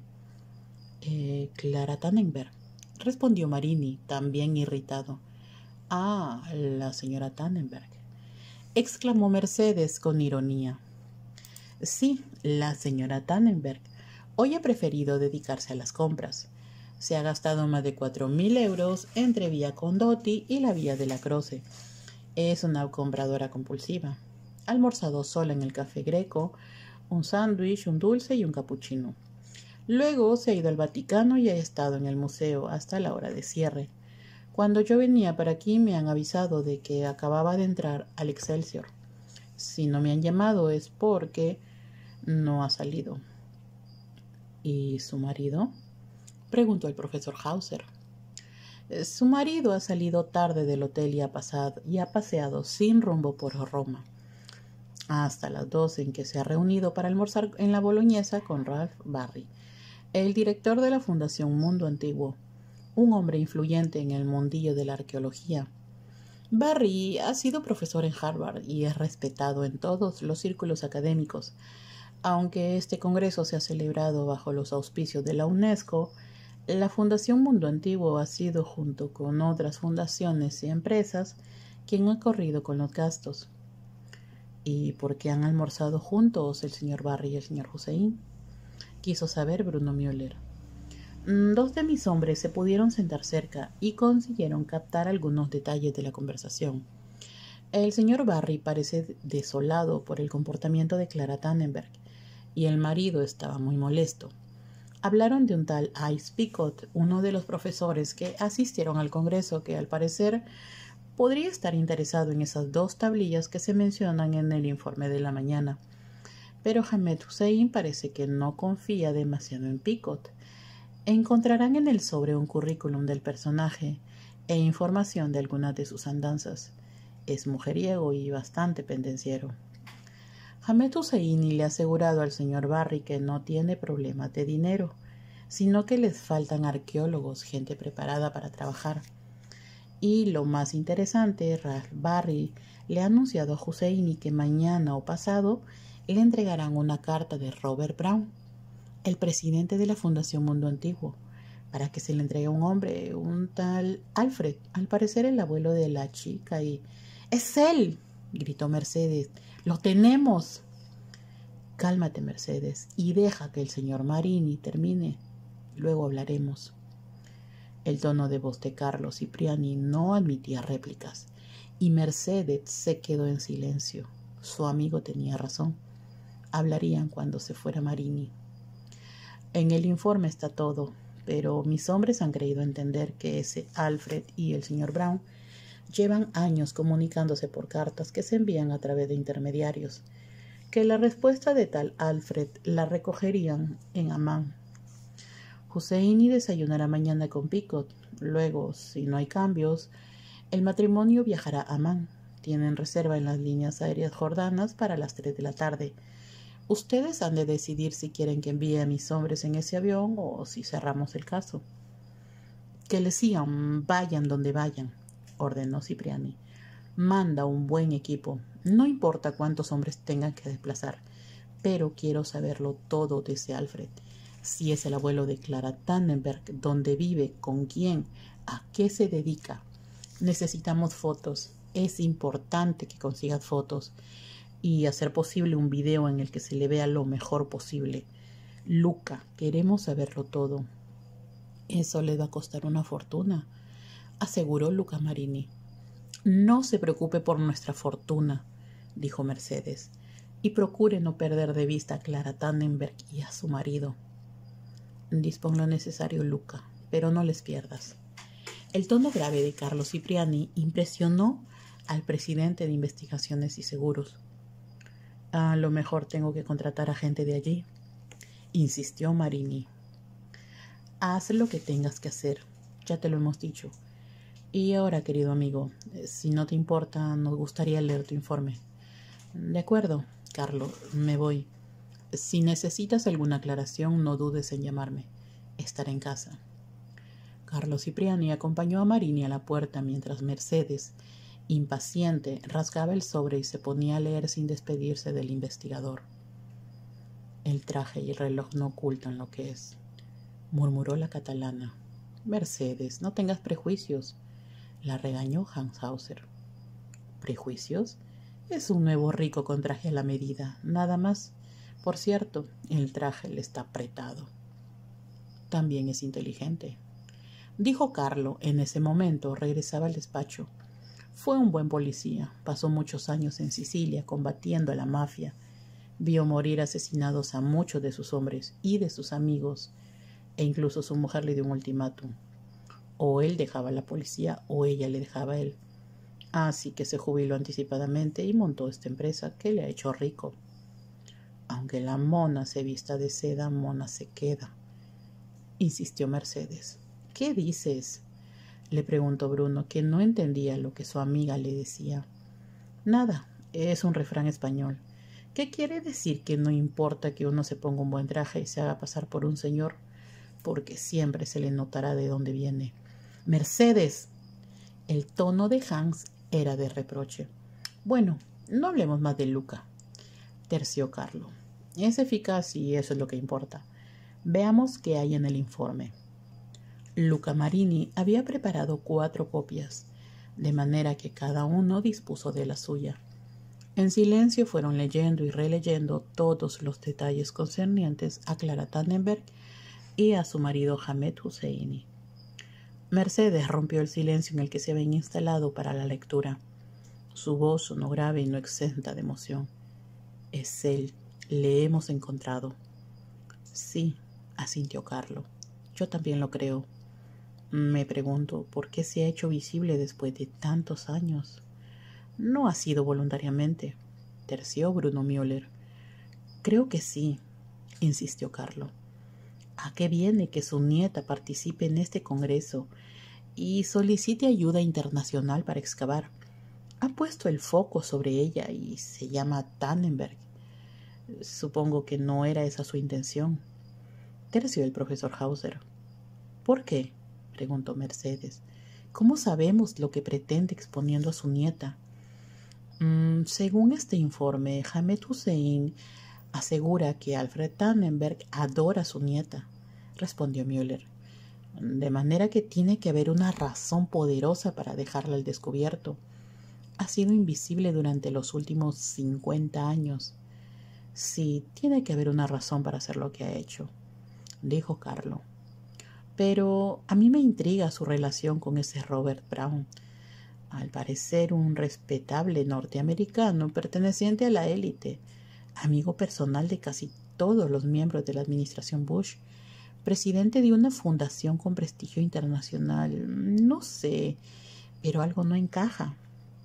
«Clara Tannenberg», respondió Marini, también irritado. «Ah, la señora Tannenberg», exclamó Mercedes con ironía. «Sí, la señora Tannenberg. Hoy ha preferido dedicarse a las compras. Se ha gastado más de 4.000 euros entre Vía Condotti y la Vía de la Croce. Es una compradora compulsiva. Ha almorzado sola en el Café Greco, un sándwich, un dulce y un capuchino. Luego se ha ido al Vaticano y ha estado en el museo hasta la hora de cierre. Cuando yo venía para aquí me han avisado de que acababa de entrar al Excelsior. Si no me han llamado es porque no ha salido». «¿Y su marido?», preguntó el profesor Hauser. «Su marido ha salido tarde del hotel y ha paseado sin rumbo por Roma, hasta las 12 en que se ha reunido para almorzar en la Boloñesa con Ralph Barry, el director de la Fundación Mundo Antiguo, un hombre influyente en el mundillo de la arqueología. Barry ha sido profesor en Harvard y es respetado en todos los círculos académicos. Aunque este congreso se ha celebrado bajo los auspicios de la UNESCO, la Fundación Mundo Antiguo ha sido, junto con otras fundaciones y empresas, quien ha corrido con los gastos». «¿Y por qué han almorzado juntos el señor Barry y el señor Hussein?», quiso saber Bruno Müller. «Dos de mis hombres se pudieron sentar cerca y consiguieron captar algunos detalles de la conversación. El señor Barry parece desolado por el comportamiento de Clara Tannenberg y el marido estaba muy molesto. Hablaron de un tal Ives Pickott, uno de los profesores que asistieron al congreso, que al parecer podría estar interesado en esas dos tablillas que se mencionan en el informe de la mañana. Pero Ahmed Hussein parece que no confía demasiado en Pickott. Encontrarán en el sobre un currículum del personaje e información de algunas de sus andanzas. Es mujeriego y bastante pendenciero. Ahmed Husseini le ha asegurado al señor Barry que no tiene problemas de dinero, sino que les faltan arqueólogos, gente preparada para trabajar. Y lo más interesante, Ralph Barry le ha anunciado a Husseini que mañana o pasado le entregarán una carta de Robert Brown, el presidente de la Fundación Mundo Antiguo, para que se le entregue a un hombre, un tal Alfred, al parecer el abuelo de la chica, y... «¡Es él!», gritó Mercedes. «¡Lo tenemos!». «Cálmate, Mercedes, y deja que el señor Marini termine. Luego hablaremos». El tono de voz de Carlo Cipriani no admitía réplicas, y Mercedes se quedó en silencio. Su amigo tenía razón. Hablarían cuando se fuera Marini. «En el informe está todo, pero mis hombres han creído entender que ese Alfred y el señor Brown llevan años comunicándose por cartas que se envían a través de intermediarios, que la respuesta de tal Alfred la recogerían en Amán. Husseini desayunará mañana con Pickott. Luego, si no hay cambios, el matrimonio viajará a Amán. Tienen reserva en las líneas aéreas jordanas para las 3 de la tarde. Ustedes han de decidir si quieren que envíe a mis hombres en ese avión o si cerramos el caso. Que les sigan, vayan donde vayan, ordenó Cipriani. Manda un buen equipo. No importa cuántos hombres tengan que desplazar, pero quiero saberlo todo de ese Alfred. Si es el abuelo de Clara Tannenberg, dónde vive, con quién, a qué se dedica. Necesitamos fotos. Es importante que consigas fotos y hacer posible un video en el que se le vea lo mejor posible. Luca, queremos saberlo todo. Eso le va a costar una fortuna, aseguró Luca Marini. No se preocupe por nuestra fortuna, dijo Mercedes, y procure no perder de vista a Clara Tannenberg y a su marido. Dispón lo necesario, Luca, pero no les pierdas. El tono grave de Carlo Cipriani impresionó al presidente de Investigaciones y Seguros. A lo mejor tengo que contratar a gente de allí, insistió Marini. Haz lo que tengas que hacer, ya te lo hemos dicho. Y ahora, querido amigo, si no te importa, nos gustaría leer tu informe. De acuerdo, Carlo, me voy. Si necesitas alguna aclaración, no dudes en llamarme. Estaré en casa. Carlo Cipriani acompañó a Marini a la puerta mientras Mercedes, impaciente, rasgaba el sobre y se ponía a leer sin despedirse del investigador. El traje y el reloj no ocultan lo que es, murmuró la catalana. Mercedes, no tengas prejuicios, la regañó Hans Hauser. ¿Prejuicios? Es un nuevo rico con traje a la medida, nada más. Por cierto, el traje le está apretado. También es inteligente, dijo Carlo. En ese momento regresaba al despacho. Fue un buen policía, pasó muchos años en Sicilia combatiendo a la mafia, vio morir asesinados a muchos de sus hombres y de sus amigos, e incluso su mujer le dio un ultimátum. O él dejaba a la policía o ella le dejaba a él. Así que se jubiló anticipadamente y montó esta empresa que le ha hecho rico. Aunque la mona se vista de seda, mona se queda, insistió Mercedes. ¿Qué dices?, le preguntó Bruno, que no entendía lo que su amiga le decía. Nada, es un refrán español. ¿Qué quiere decir? Que no importa que uno se ponga un buen traje y se haga pasar por un señor, porque siempre se le notará de dónde viene. Mercedes. El tono de Hans era de reproche. Bueno, no hablemos más de Luca, terció Carlo. Es eficaz y eso es lo que importa. Veamos qué hay en el informe. Luca Marini había preparado 4 copias, de manera que cada uno dispuso de la suya. En silencio fueron leyendo y releyendo todos los detalles concernientes a Clara Tannenberg y a su marido Hamed Husseini. Mercedes rompió el silencio en el que se habían instalado para la lectura. Su voz sonó grave y no exenta de emoción. Es él. Le hemos encontrado. Sí, asintió Carlo. Yo también lo creo. Me pregunto por qué se ha hecho visible después de tantos años. No ha sido voluntariamente, terció Bruno Müller. Creo que sí, insistió Carlo. ¿A qué viene que su nieta participe en este congreso y solicite ayuda internacional para excavar? Ha puesto el foco sobre ella y se llama Tannenberg. Supongo que no era esa su intención, terció el profesor Hauser. ¿Por qué?, preguntó Mercedes. ¿Cómo sabemos lo que pretende exponiendo a su nieta? Según este informe, Hamed Hussein asegura que Alfred Tannenberg adora a su nieta, respondió Müller. De manera que tiene que haber una razón poderosa para dejarla al descubierto. Ha sido invisible durante los últimos 50 años. Sí, tiene que haber una razón para hacer lo que ha hecho, dijo Carlo. Pero a mí me intriga su relación con ese Robert Brown. Al parecer un respetable norteamericano perteneciente a la élite, amigo personal de casi todos los miembros de la administración Bush, presidente de una fundación con prestigio internacional. No sé, pero algo no encaja.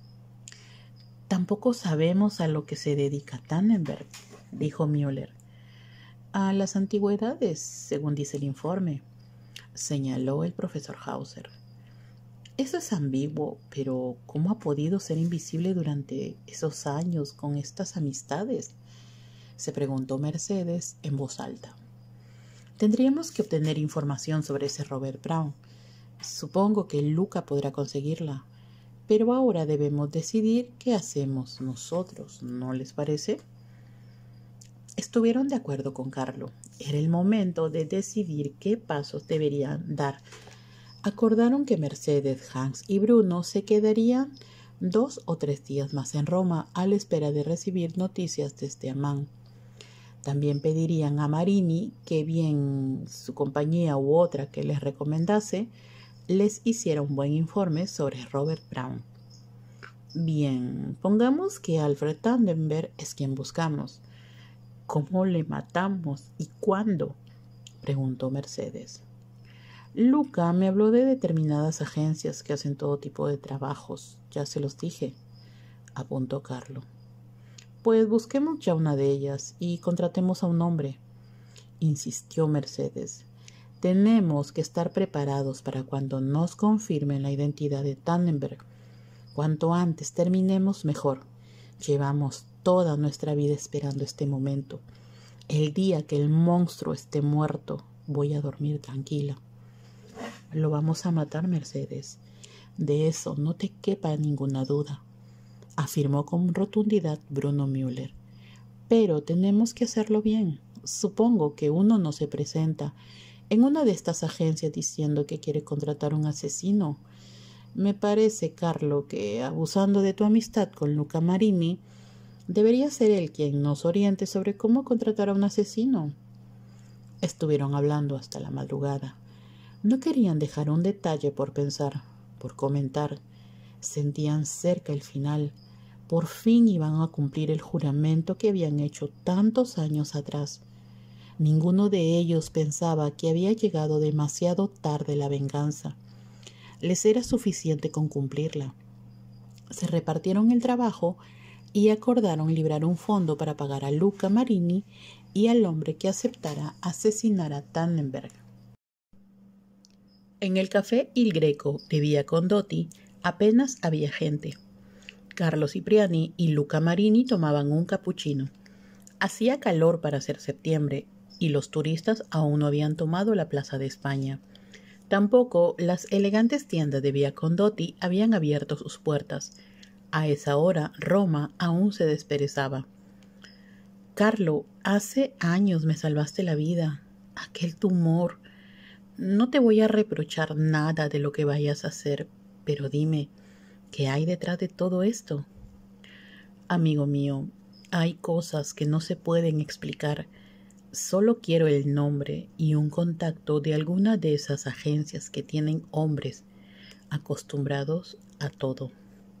Tampoco sabemos a lo que se dedica Tannenberg, dijo Müller. A las antigüedades, según dice el informe, señaló el profesor Hauser. Eso es ambiguo, pero ¿cómo ha podido ser invisible durante esos años con estas amistades? Se preguntó Mercedes en voz alta. Tendríamos que obtener información sobre ese Robert Brown. Supongo que Luca podrá conseguirla, pero ahora debemos decidir qué hacemos nosotros, ¿no les parece? Estuvieron de acuerdo con Carlo. Era el momento de decidir qué pasos deberían dar. Acordaron que Mercedes, Hans y Bruno se quedarían 2 o 3 días más en Roma a la espera de recibir noticias desde Amán. También pedirían a Marini que bien su compañía u otra que les recomendase les hiciera un buen informe sobre Robert Brown. Bien, pongamos que Alfred Tannenberg es quien buscamos. ¿Cómo le matamos y cuándo?, preguntó Mercedes. Luca me habló de determinadas agencias que hacen todo tipo de trabajos. Ya se los dije, apuntó Carlo. Pues busquemos ya una de ellas y contratemos a un hombre, insistió Mercedes. Tenemos que estar preparados para cuando nos confirmen la identidad de Tannenberg. Cuanto antes terminemos, mejor. Llevamos toda nuestra vida esperando este momento. El día que el monstruo esté muerto, voy a dormir tranquila. Lo vamos a matar, Mercedes. De eso no te quepa ninguna duda, afirmó con rotundidad Bruno Müller. Pero tenemos que hacerlo bien. Supongo que uno no se presenta en una de estas agencias diciendo que quiere contratar un asesino. Me parece, Carlo, que abusando de tu amistad con Luca Marini, debería ser él quien nos oriente sobre cómo contratar a un asesino. Estuvieron hablando hasta la madrugada. No querían dejar un detalle por pensar, por comentar. Sentían cerca el final. Por fin iban a cumplir el juramento que habían hecho tantos años atrás. Ninguno de ellos pensaba que había llegado demasiado tarde la venganza. Les era suficiente con cumplirla. Se repartieron el trabajo y acordaron librar un fondo para pagar a Luca Marini y al hombre que aceptara asesinar a Tannenberg. En el café Il Greco de Via Condotti apenas había gente. Carlo Cipriani y Luca Marini tomaban un cappuccino. Hacía calor para ser septiembre y los turistas aún no habían tomado la Plaza de España. Tampoco las elegantes tiendas de Via Condotti habían abierto sus puertas. A esa hora Roma aún se desperezaba. Carlo, hace años me salvaste la vida. Aquel tumor. No te voy a reprochar nada de lo que vayas a hacer, pero dime, ¿qué hay detrás de todo esto? Amigo mío, hay cosas que no se pueden explicar. Solo quiero el nombre y un contacto de alguna de esas agencias que tienen hombres acostumbrados a todo.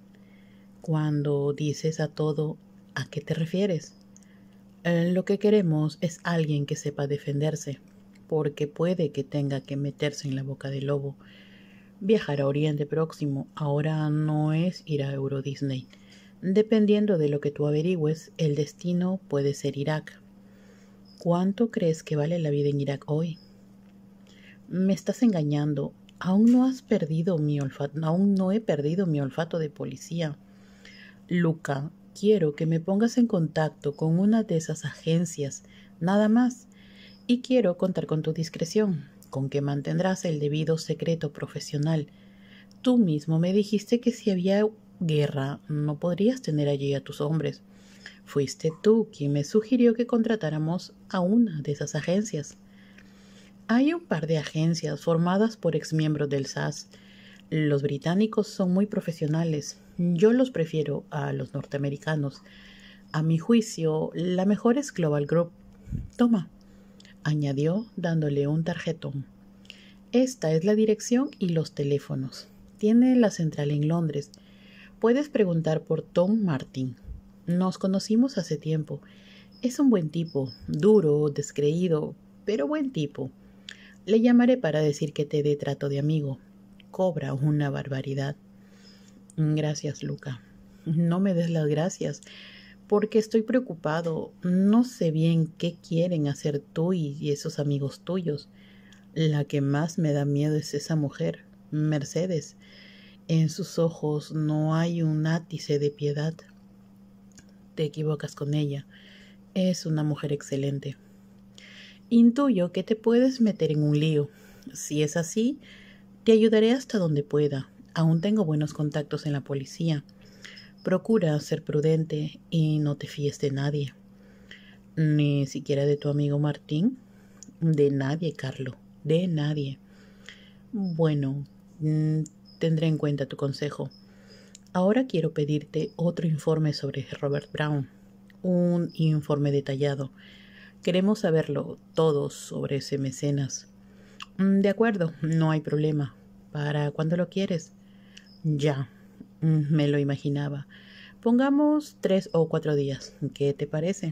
Cuando dices a todo, ¿a qué te refieres? Lo que queremos es alguien que sepa defenderse, porque puede que tenga que meterse en la boca del lobo. Viajar a Oriente Próximo ahora no es ir a Euro Disney. Dependiendo de lo que tú averigües, el destino puede ser Irak. ¿Cuánto crees que vale la vida en Irak hoy? Me estás engañando. Aún no he perdido mi olfato de policía. Luca, quiero que me pongas en contacto con una de esas agencias, nada más. Y quiero contar con tu discreción, con que mantendrás el debido secreto profesional. Tú mismo me dijiste que si había guerra no podrías tener allí a tus hombres. Fuiste tú quien me sugirió que contratáramos a una de esas agencias. Hay un par de agencias formadas por exmiembros del SAS. Los británicos son muy profesionales. Yo los prefiero a los norteamericanos. A mi juicio, la mejor es Global Group. Toma, añadió dándole un tarjetón. Esta es la dirección y los teléfonos. Tiene la central en Londres. Puedes preguntar por Tom Martin. Nos conocimos hace tiempo. Es un buen tipo, duro, descreído, pero buen tipo. Le llamaré para decir que te dé trato de amigo. Cobra una barbaridad. Gracias, Luca. No me des las gracias, porque estoy preocupado. No sé bien qué quieren hacer tú y esos amigos tuyos. La que más me da miedo es esa mujer, Mercedes. En sus ojos no hay un ápice de piedad. Te equivocas con ella. Es una mujer excelente. Intuyo que te puedes meter en un lío. Si es así, te ayudaré hasta donde pueda. Aún tengo buenos contactos en la policía. Procura ser prudente y no te fíes de nadie. Ni siquiera de tu amigo Martín. De nadie, Carlo. De nadie. Bueno, tendré en cuenta tu consejo. Ahora quiero pedirte otro informe sobre Robert Brown. Un informe detallado. Queremos saberlo todo sobre ese mecenas. De acuerdo, no hay problema. ¿Para cuándo lo quieres? Ya, me lo imaginaba. Pongamos 3 o 4 días. ¿Qué te parece?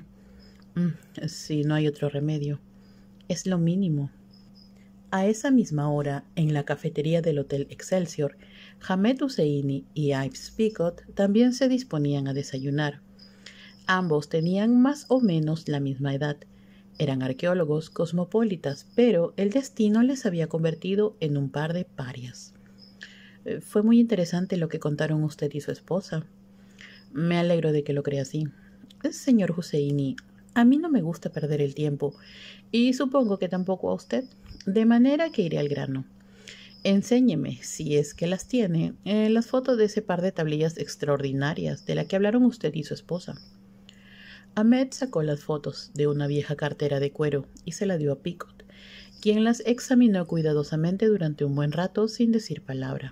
Si no hay otro remedio. Es lo mínimo. A esa misma hora, en la cafetería del Hotel Excelsior, Hamed Husseini y Ives Picot también se disponían a desayunar. Ambos tenían más o menos la misma edad. Eran arqueólogos cosmopolitas, pero el destino les había convertido en un par de parias. Fue muy interesante lo que contaron usted y su esposa. Me alegro de que lo crea así. Señor Husseini, a mí no me gusta perder el tiempo, y supongo que tampoco a usted, de manera que iré al grano. Enséñeme, si es que las tiene, las fotos de ese par de tablillas extraordinarias de la que hablaron usted y su esposa. Hamed sacó las fotos de una vieja cartera de cuero y se la dio a Picot, quien las examinó cuidadosamente durante un buen rato sin decir palabra.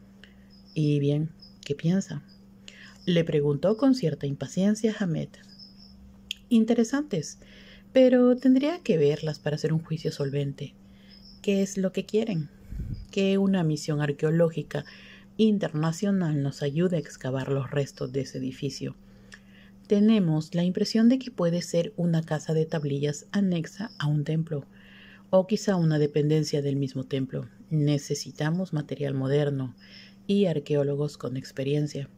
¿Y bien, qué piensa?, le preguntó con cierta impaciencia Hamed. Interesantes, pero tendría que verlas para hacer un juicio solvente. ¿Qué es lo que quieren? Que una misión arqueológica internacional nos ayude a excavar los restos de ese edificio. Tenemos la impresión de que puede ser una casa de tablillas anexa a un templo, o quizá una dependencia del mismo templo. Necesitamos material moderno y arqueólogos con experiencia.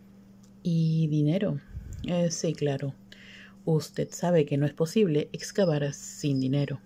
¿Y dinero? Sí, claro. Usted sabe que no es posible excavar sin dinero.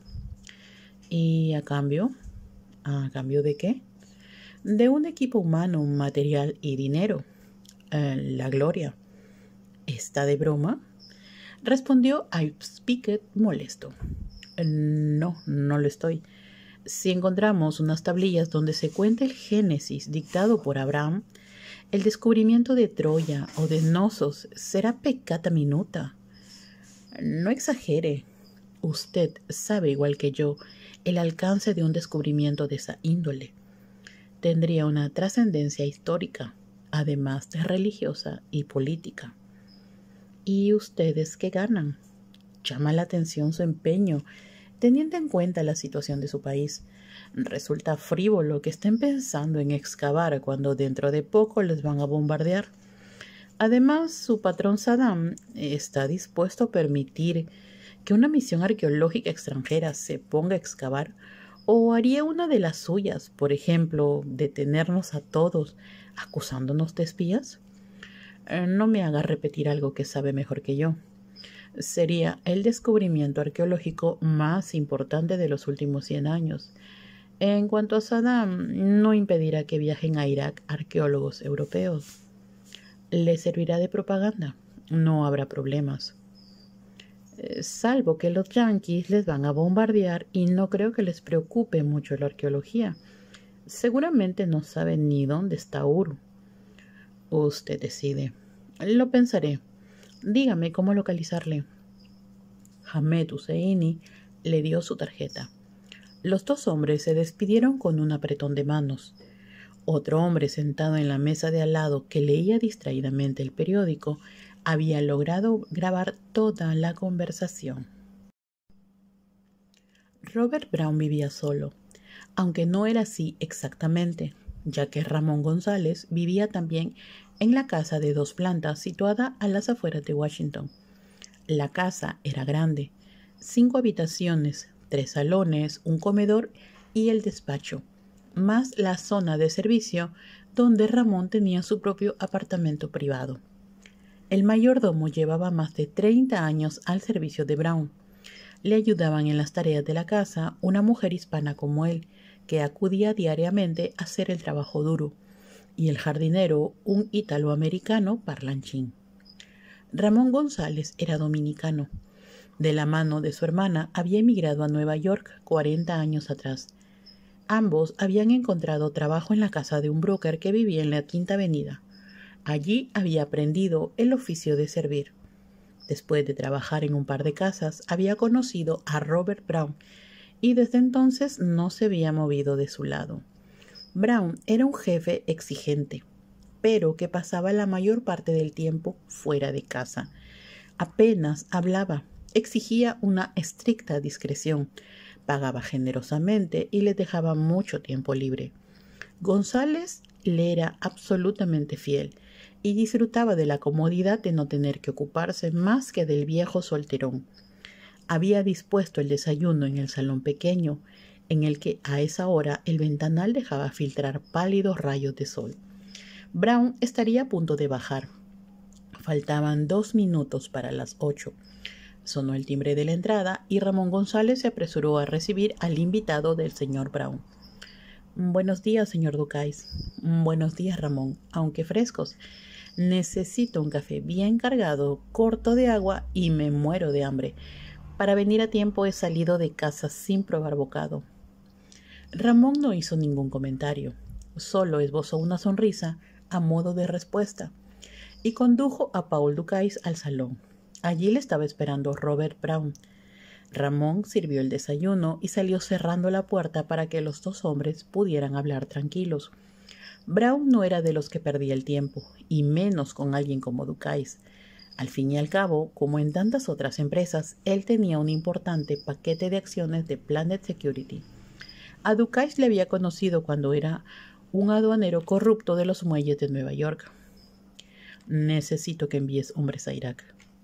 ¿Y a cambio? ¿A cambio de qué? De un equipo humano, material y dinero. La gloria. ¿Está de broma?, respondió Ives Picot molesto. No, no lo estoy. Si encontramos unas tablillas donde se cuenta el Génesis dictado por Abraham, el descubrimiento de Troya o de Knossos será peccata minuta. No exagere. Usted sabe igual que yo el alcance de un descubrimiento de esa índole. Tendría una trascendencia histórica, además de religiosa y política. ¿Y ustedes qué ganan? Llama la atención su empeño, teniendo en cuenta la situación de su país. Resulta frívolo que estén pensando en excavar cuando dentro de poco les van a bombardear. Además, su patrón Saddam está dispuesto a permitir que una misión arqueológica extranjera se ponga a excavar, o haría una de las suyas, por ejemplo, detenernos a todos acusándonos de espías. No me haga repetir algo que sabe mejor que yo. Sería el descubrimiento arqueológico más importante de los últimos 100 años. En cuanto a Saddam, no impedirá que viajen a Irak arqueólogos europeos. Le servirá de propaganda. No habrá problemas. Salvo que los yanquis les van a bombardear y no creo que les preocupe mucho la arqueología. Seguramente no saben ni dónde está Uru. Usted decide. Lo pensaré. Dígame cómo localizarle. Hamed Husseini le dio su tarjeta. Los dos hombres se despidieron con un apretón de manos. Otro hombre sentado en la mesa de al lado que leía distraídamente el periódico había logrado grabar toda la conversación. Robert Brown vivía solo, aunque no era así exactamente, ya que Ramón González vivía también en la casa de 2 plantas situada a las afueras de Washington. La casa era grande, 5 habitaciones, 3 salones, un comedor y el despacho, más la zona de servicio donde Ramón tenía su propio apartamento privado. El mayordomo llevaba más de 30 años al servicio de Brown. Le ayudaban en las tareas de la casa una mujer hispana como él, que acudía diariamente a hacer el trabajo duro, y el jardinero un italoamericano parlanchín. Ramón González era dominicano. De la mano de su hermana había emigrado a Nueva York 40 años atrás. Ambos habían encontrado trabajo en la casa de un broker que vivía en la Quinta Avenida. Allí había aprendido el oficio de servir. Después de trabajar en un par de casas, había conocido a Robert Brown y desde entonces no se había movido de su lado. Brown era un jefe exigente, pero que pasaba la mayor parte del tiempo fuera de casa. Apenas hablaba, exigía una estricta discreción, pagaba generosamente y les dejaba mucho tiempo libre. González le era absolutamente fiel y disfrutaba de la comodidad de no tener que ocuparse más que del viejo solterón. Había dispuesto el desayuno en el salón pequeño, en el que a esa hora el ventanal dejaba filtrar pálidos rayos de sol. Brown estaría a punto de bajar. Faltaban 2 minutos para las 8. Sonó el timbre de la entrada y Ramón González se apresuró a recibir al invitado del señor Brown. Buenos días, señor Ducais. Buenos días, Ramón, aunque frescos. Necesito un café bien cargado, corto de agua y me muero de hambre. Para venir a tiempo he salido de casa sin probar bocado. Ramón no hizo ningún comentario, solo esbozó una sonrisa a modo de respuesta y condujo a Paul Ducais al salón. Allí le estaba esperando Robert Brown. Ramón sirvió el desayuno y salió cerrando la puerta para que los dos hombres pudieran hablar tranquilos. Brown no era de los que perdía el tiempo, y menos con alguien como Ducais. Al fin y al cabo, como en tantas otras empresas, él tenía un importante paquete de acciones de Planet Security. A Ducais le había conocido cuando era un aduanero corrupto de los muelles de Nueva York. Necesito que envíes hombres a Irak.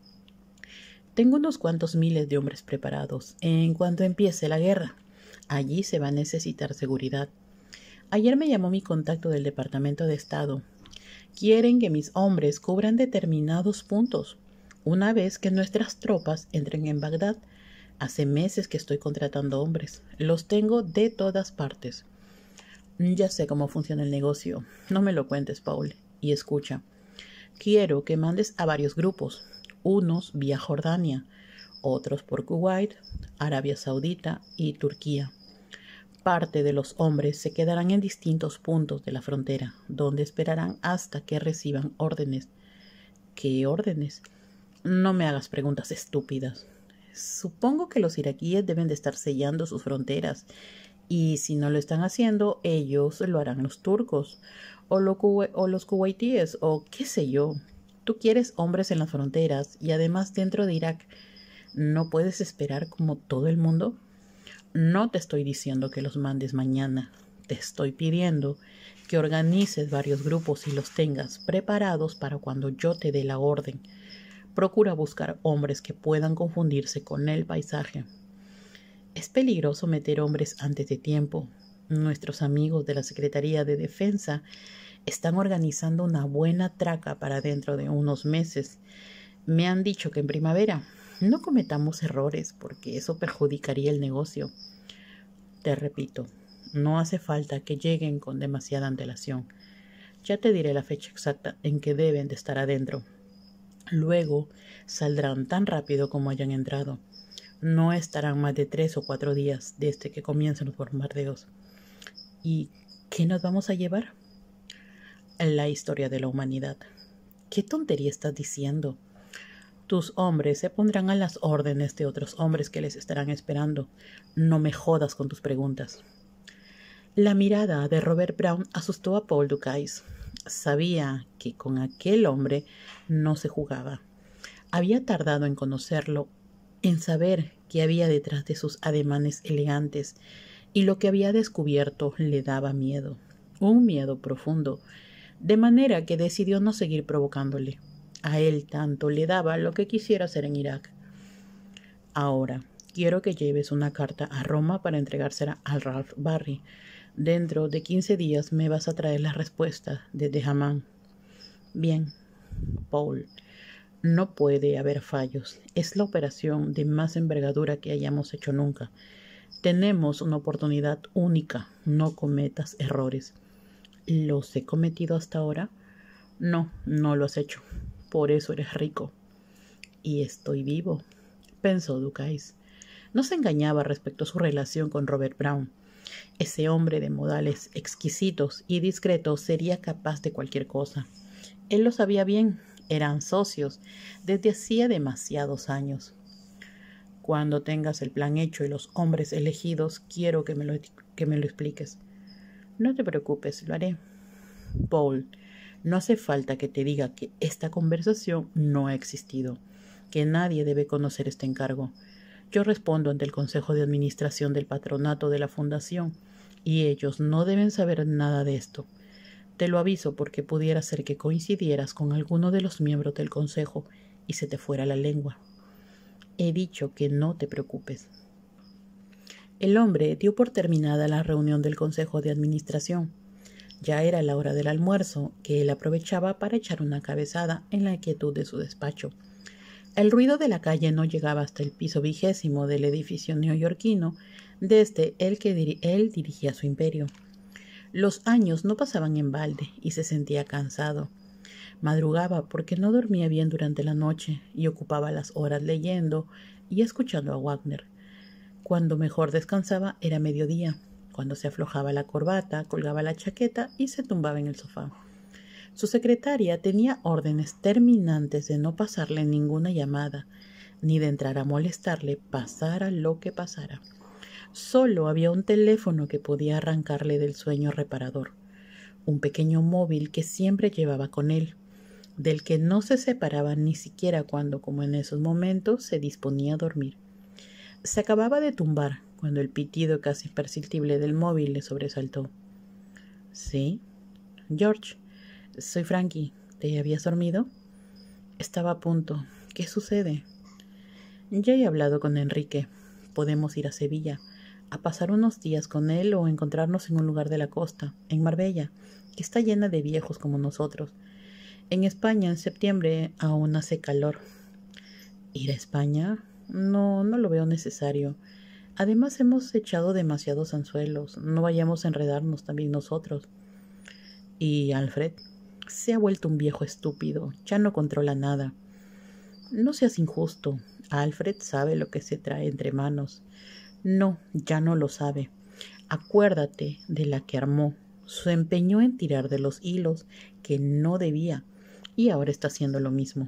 Tengo unos cuantos miles de hombres preparados. En cuanto empiece la guerra, allí se va a necesitar seguridad. Ayer me llamó mi contacto del Departamento de Estado. Quieren que mis hombres cubran determinados puntos. Una vez que nuestras tropas entren en Bagdad, hace meses que estoy contratando hombres. Los tengo de todas partes. Ya sé cómo funciona el negocio. No me lo cuentes, Paul. Y escucha. Quiero que mandes a varios grupos. Unos vía Jordania, otros por Kuwait, Arabia Saudita y Turquía. Parte de los hombres se quedarán en distintos puntos de la frontera, donde esperarán hasta que reciban órdenes. ¿Qué órdenes? No me hagas preguntas estúpidas. Supongo que los iraquíes deben de estar sellando sus fronteras, y si no lo están haciendo, ellos lo harán los turcos, o los kuwaitíes, o qué sé yo. Tú quieres hombres en las fronteras, y además dentro de Irak. ¿No puedes esperar como todo el mundo? No te estoy diciendo que los mandes mañana. Te estoy pidiendo que organices varios grupos y los tengas preparados para cuando yo te dé la orden. Procura buscar hombres que puedan confundirse con el paisaje. Es peligroso meter hombres antes de tiempo. Nuestros amigos de la Secretaría de Defensa están organizando una buena traca para dentro de unos meses. Me han dicho que en primavera no cometamos errores porque eso perjudicaría el negocio. Te repito, no hace falta que lleguen con demasiada antelación. Ya te diré la fecha exacta en que deben de estar adentro. Luego saldrán tan rápido como hayan entrado. No estarán más de 3 o 4 días desde que comiencen los bombardeos. ¿Y qué nos vamos a llevar? La historia de la humanidad. ¿Qué tontería estás diciendo? Tus hombres se pondrán a las órdenes de otros hombres que les estarán esperando. No me jodas con tus preguntas. La mirada de Robert Brown asustó a Paul Ducais. Sabía que con aquel hombre no se jugaba. Había tardado en conocerlo, en saber qué había detrás de sus ademanes elegantes, y lo que había descubierto le daba miedo, un miedo profundo, de manera que decidió no seguir provocándole. A él tanto le daba lo que quisiera hacer en Irak. Ahora, quiero que lleves una carta a Roma para entregársela al Ralph Barry. Dentro de 15 días me vas a traer la respuesta desde Hamán. Bien, Paul, no puede haber fallos. Es la operación de más envergadura que hayamos hecho nunca. Tenemos una oportunidad única. No cometas errores. ¿Los he cometido hasta ahora? No, no lo has hecho. Por eso eres rico. Y estoy vivo, pensó Ducais. No se engañaba respecto a su relación con Robert Brown. Ese hombre de modales exquisitos y discretos sería capaz de cualquier cosa. Él lo sabía bien, eran socios desde hacía demasiados años. Cuando tengas el plan hecho y los hombres elegidos, quiero que me lo expliques. No te preocupes, lo haré. Paul, no hace falta que te diga que esta conversación no ha existido, que nadie debe conocer este encargo. Yo respondo ante el Consejo de Administración del Patronato de la Fundación y ellos no deben saber nada de esto. Te lo aviso porque pudiera ser que coincidieras con alguno de los miembros del Consejo y se te fuera la lengua. He dicho que no te preocupes. El hombre dio por terminada la reunión del Consejo de Administración. Ya era la hora del almuerzo, que él aprovechaba para echar una cabezada en la quietud de su despacho. El ruido de la calle no llegaba hasta el piso 20 del edificio neoyorquino, desde el que él dirigía su imperio. Los años no pasaban en balde y se sentía cansado. Madrugaba porque no dormía bien durante la noche y ocupaba las horas leyendo y escuchando a Wagner. Cuando mejor descansaba era mediodía, cuando se aflojaba la corbata, colgaba la chaqueta y se tumbaba en el sofá. Su secretaria tenía órdenes terminantes de no pasarle ninguna llamada, ni de entrar a molestarle, pasara lo que pasara. Solo había un teléfono que podía arrancarle del sueño reparador, un pequeño móvil que siempre llevaba con él, del que no se separaba ni siquiera cuando, como en esos momentos, se disponía a dormir. Se acababa de tumbar cuando el pitido casi imperceptible del móvil le sobresaltó. ¿Sí? George, soy Frankie. ¿Te habías dormido? Estaba a punto. ¿Qué sucede? Ya he hablado con Enrique. Podemos ir a Sevilla, a pasar unos días con él o encontrarnos en un lugar de la costa, en Marbella, que está llena de viejos como nosotros. En España, en septiembre, aún hace calor. ¿Ir a España? No, no lo veo necesario. Además, hemos echado demasiados anzuelos. No vayamos a enredarnos también nosotros. ¿Y Alfred? Se ha vuelto un viejo estúpido. Ya no controla nada. No seas injusto. Alfred sabe lo que se trae entre manos. No, ya no lo sabe. Acuérdate de la que armó. Se empeñó en tirar de los hilos que no debía y ahora está haciendo lo mismo.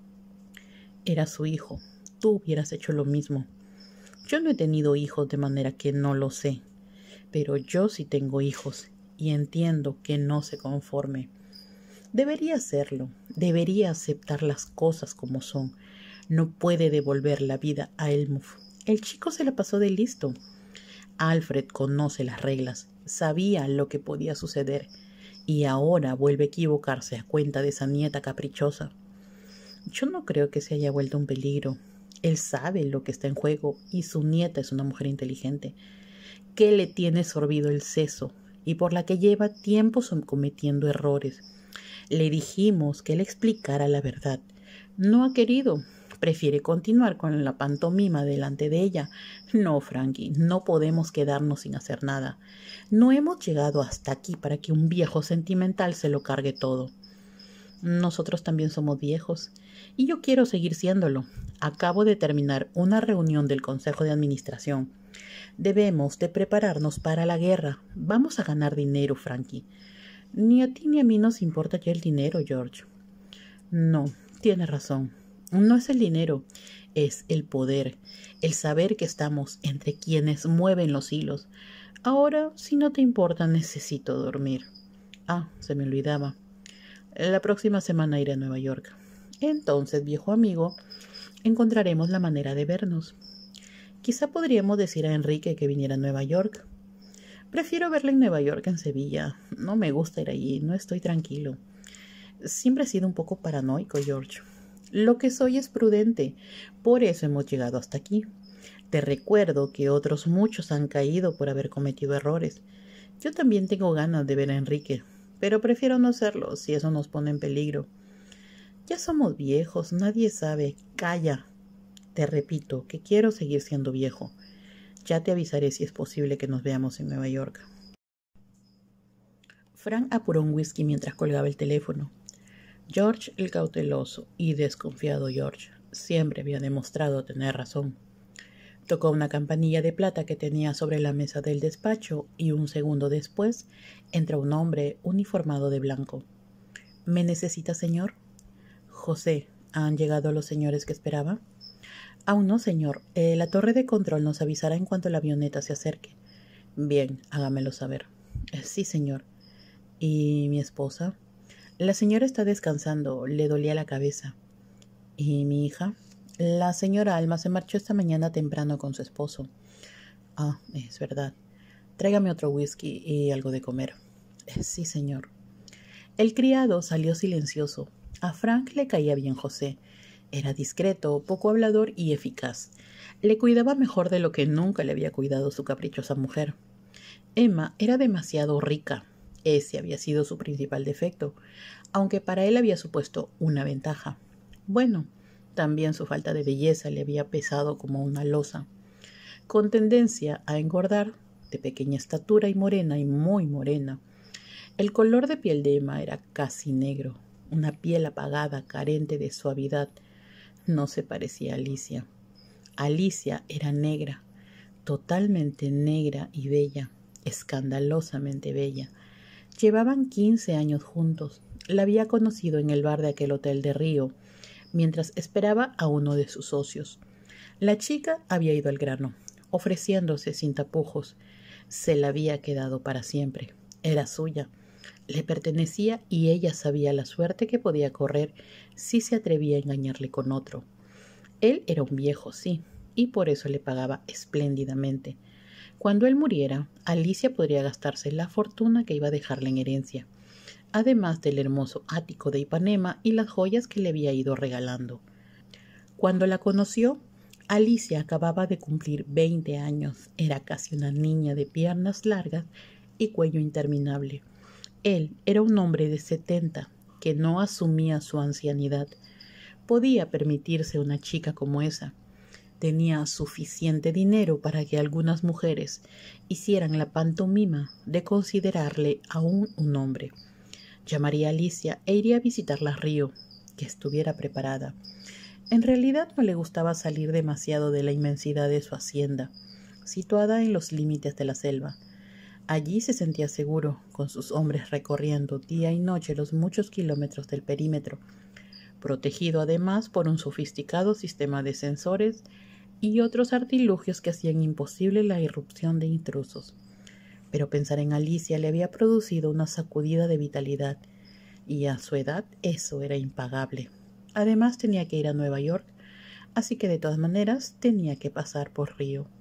Era su hijo. Tú hubieras hecho lo mismo. Yo no he tenido hijos de manera que no lo sé, pero yo sí tengo hijos y entiendo que no se conforme. Debería hacerlo, debería aceptar las cosas como son. No puede devolver la vida a Elmuf. El chico se la pasó de listo. Alfred conoce las reglas, sabía lo que podía suceder y ahora vuelve a equivocarse a cuenta de esa nieta caprichosa. Yo no creo que se haya vuelto un peligro. Él sabe lo que está en juego y su nieta es una mujer inteligente, que le tiene sorbido el seso y por la que lleva tiempo cometiendo errores. Le dijimos que le explicara la verdad. No ha querido. Prefiere continuar con la pantomima delante de ella. No, Frankie, no podemos quedarnos sin hacer nada. No hemos llegado hasta aquí para que un viejo sentimental se lo cargue todo. Nosotros también somos viejos y yo quiero seguir siéndolo. Acabo de terminar una reunión del Consejo de Administración. Debemos de prepararnos para la guerra. Vamos a ganar dinero, Frankie. Ni a ti ni a mí nos importa ya el dinero, George. No, tienes razón. No es el dinero, es el poder, el saber que estamos entre quienes mueven los hilos. Ahora, si no te importa, necesito dormir. Ah, se me olvidaba. La próxima semana iré a Nueva York. Entonces, viejo amigo, encontraremos la manera de vernos. Quizá podríamos decir a Enrique que viniera a Nueva York. Prefiero verle en Nueva York que en Sevilla. No me gusta ir allí, no estoy tranquilo. Siempre he sido un poco paranoico, George. Lo que soy es prudente, por eso hemos llegado hasta aquí. Te recuerdo que otros muchos han caído por haber cometido errores. Yo también tengo ganas de ver a Enrique, pero prefiero no hacerlo si eso nos pone en peligro. Ya somos viejos, nadie sabe. Calla. Te repito que quiero seguir siendo viejo. Ya te avisaré si es posible que nos veamos en Nueva York. Frank apuró un whisky mientras colgaba el teléfono. George, el cauteloso y desconfiado George, siempre había demostrado tener razón. Tocó una campanilla de plata que tenía sobre la mesa del despacho y un segundo después entró un hombre uniformado de blanco. —¿Me necesita, señor? —José, ¿han llegado los señores que esperaba? —Aún no, señor. La torre de control nos avisará en cuanto la avioneta se acerque. —Bien, hágamelo saber. —Sí, señor. —¿Y mi esposa? —La señora está descansando. Le dolía la cabeza. —¿Y mi hija? —La señora Alma se marchó esta mañana temprano con su esposo. —Ah, es verdad. Tráigame otro whisky y algo de comer. —Sí, señor. El criado salió silencioso. A Frank le caía bien José. Era discreto, poco hablador y eficaz. Le cuidaba mejor de lo que nunca le había cuidado su caprichosa mujer. Emma era demasiado rica. Ese había sido su principal defecto, aunque para él había supuesto una ventaja. Bueno, también su falta de belleza le había pesado como una losa. Con tendencia a engordar, de pequeña estatura y morena y muy morena. El color de piel de Emma era casi negro, una piel apagada, carente de suavidad. No se parecía a Alicia. Alicia era negra, totalmente negra y bella, escandalosamente bella. Llevaban 15 años juntos. La había conocido en el bar de aquel hotel de Río, mientras esperaba a uno de sus socios. La chica había ido al grano, ofreciéndose sin tapujos. Se la había quedado para siempre. Era suya. Le pertenecía y ella sabía la suerte que podía correr si se atrevía a engañarle con otro. Él era un viejo, sí, y por eso le pagaba espléndidamente. Cuando él muriera, Alicia podría gastarse la fortuna que iba a dejarle en herencia, además del hermoso ático de Ipanema y las joyas que le había ido regalando. Cuando la conoció, Alicia acababa de cumplir 20 años. Era casi una niña de piernas largas y cuello interminable. Él era un hombre de 70 que no asumía su ancianidad. Podía permitirse una chica como esa. Tenía suficiente dinero para que algunas mujeres hicieran la pantomima de considerarle aún un hombre. Llamaría a Alicia e iría a visitarla a Río, que estuviera preparada. En realidad no le gustaba salir demasiado de la inmensidad de su hacienda, situada en los límites de la selva. Allí se sentía seguro, con sus hombres recorriendo día y noche los muchos kilómetros del perímetro, protegido además por un sofisticado sistema de sensores y otros artilugios que hacían imposible la irrupción de intrusos. Pero pensar en Alicia le había producido una sacudida de vitalidad, y a su edad eso era impagable. Además tenía que ir a Nueva York, así que de todas maneras tenía que pasar por Río.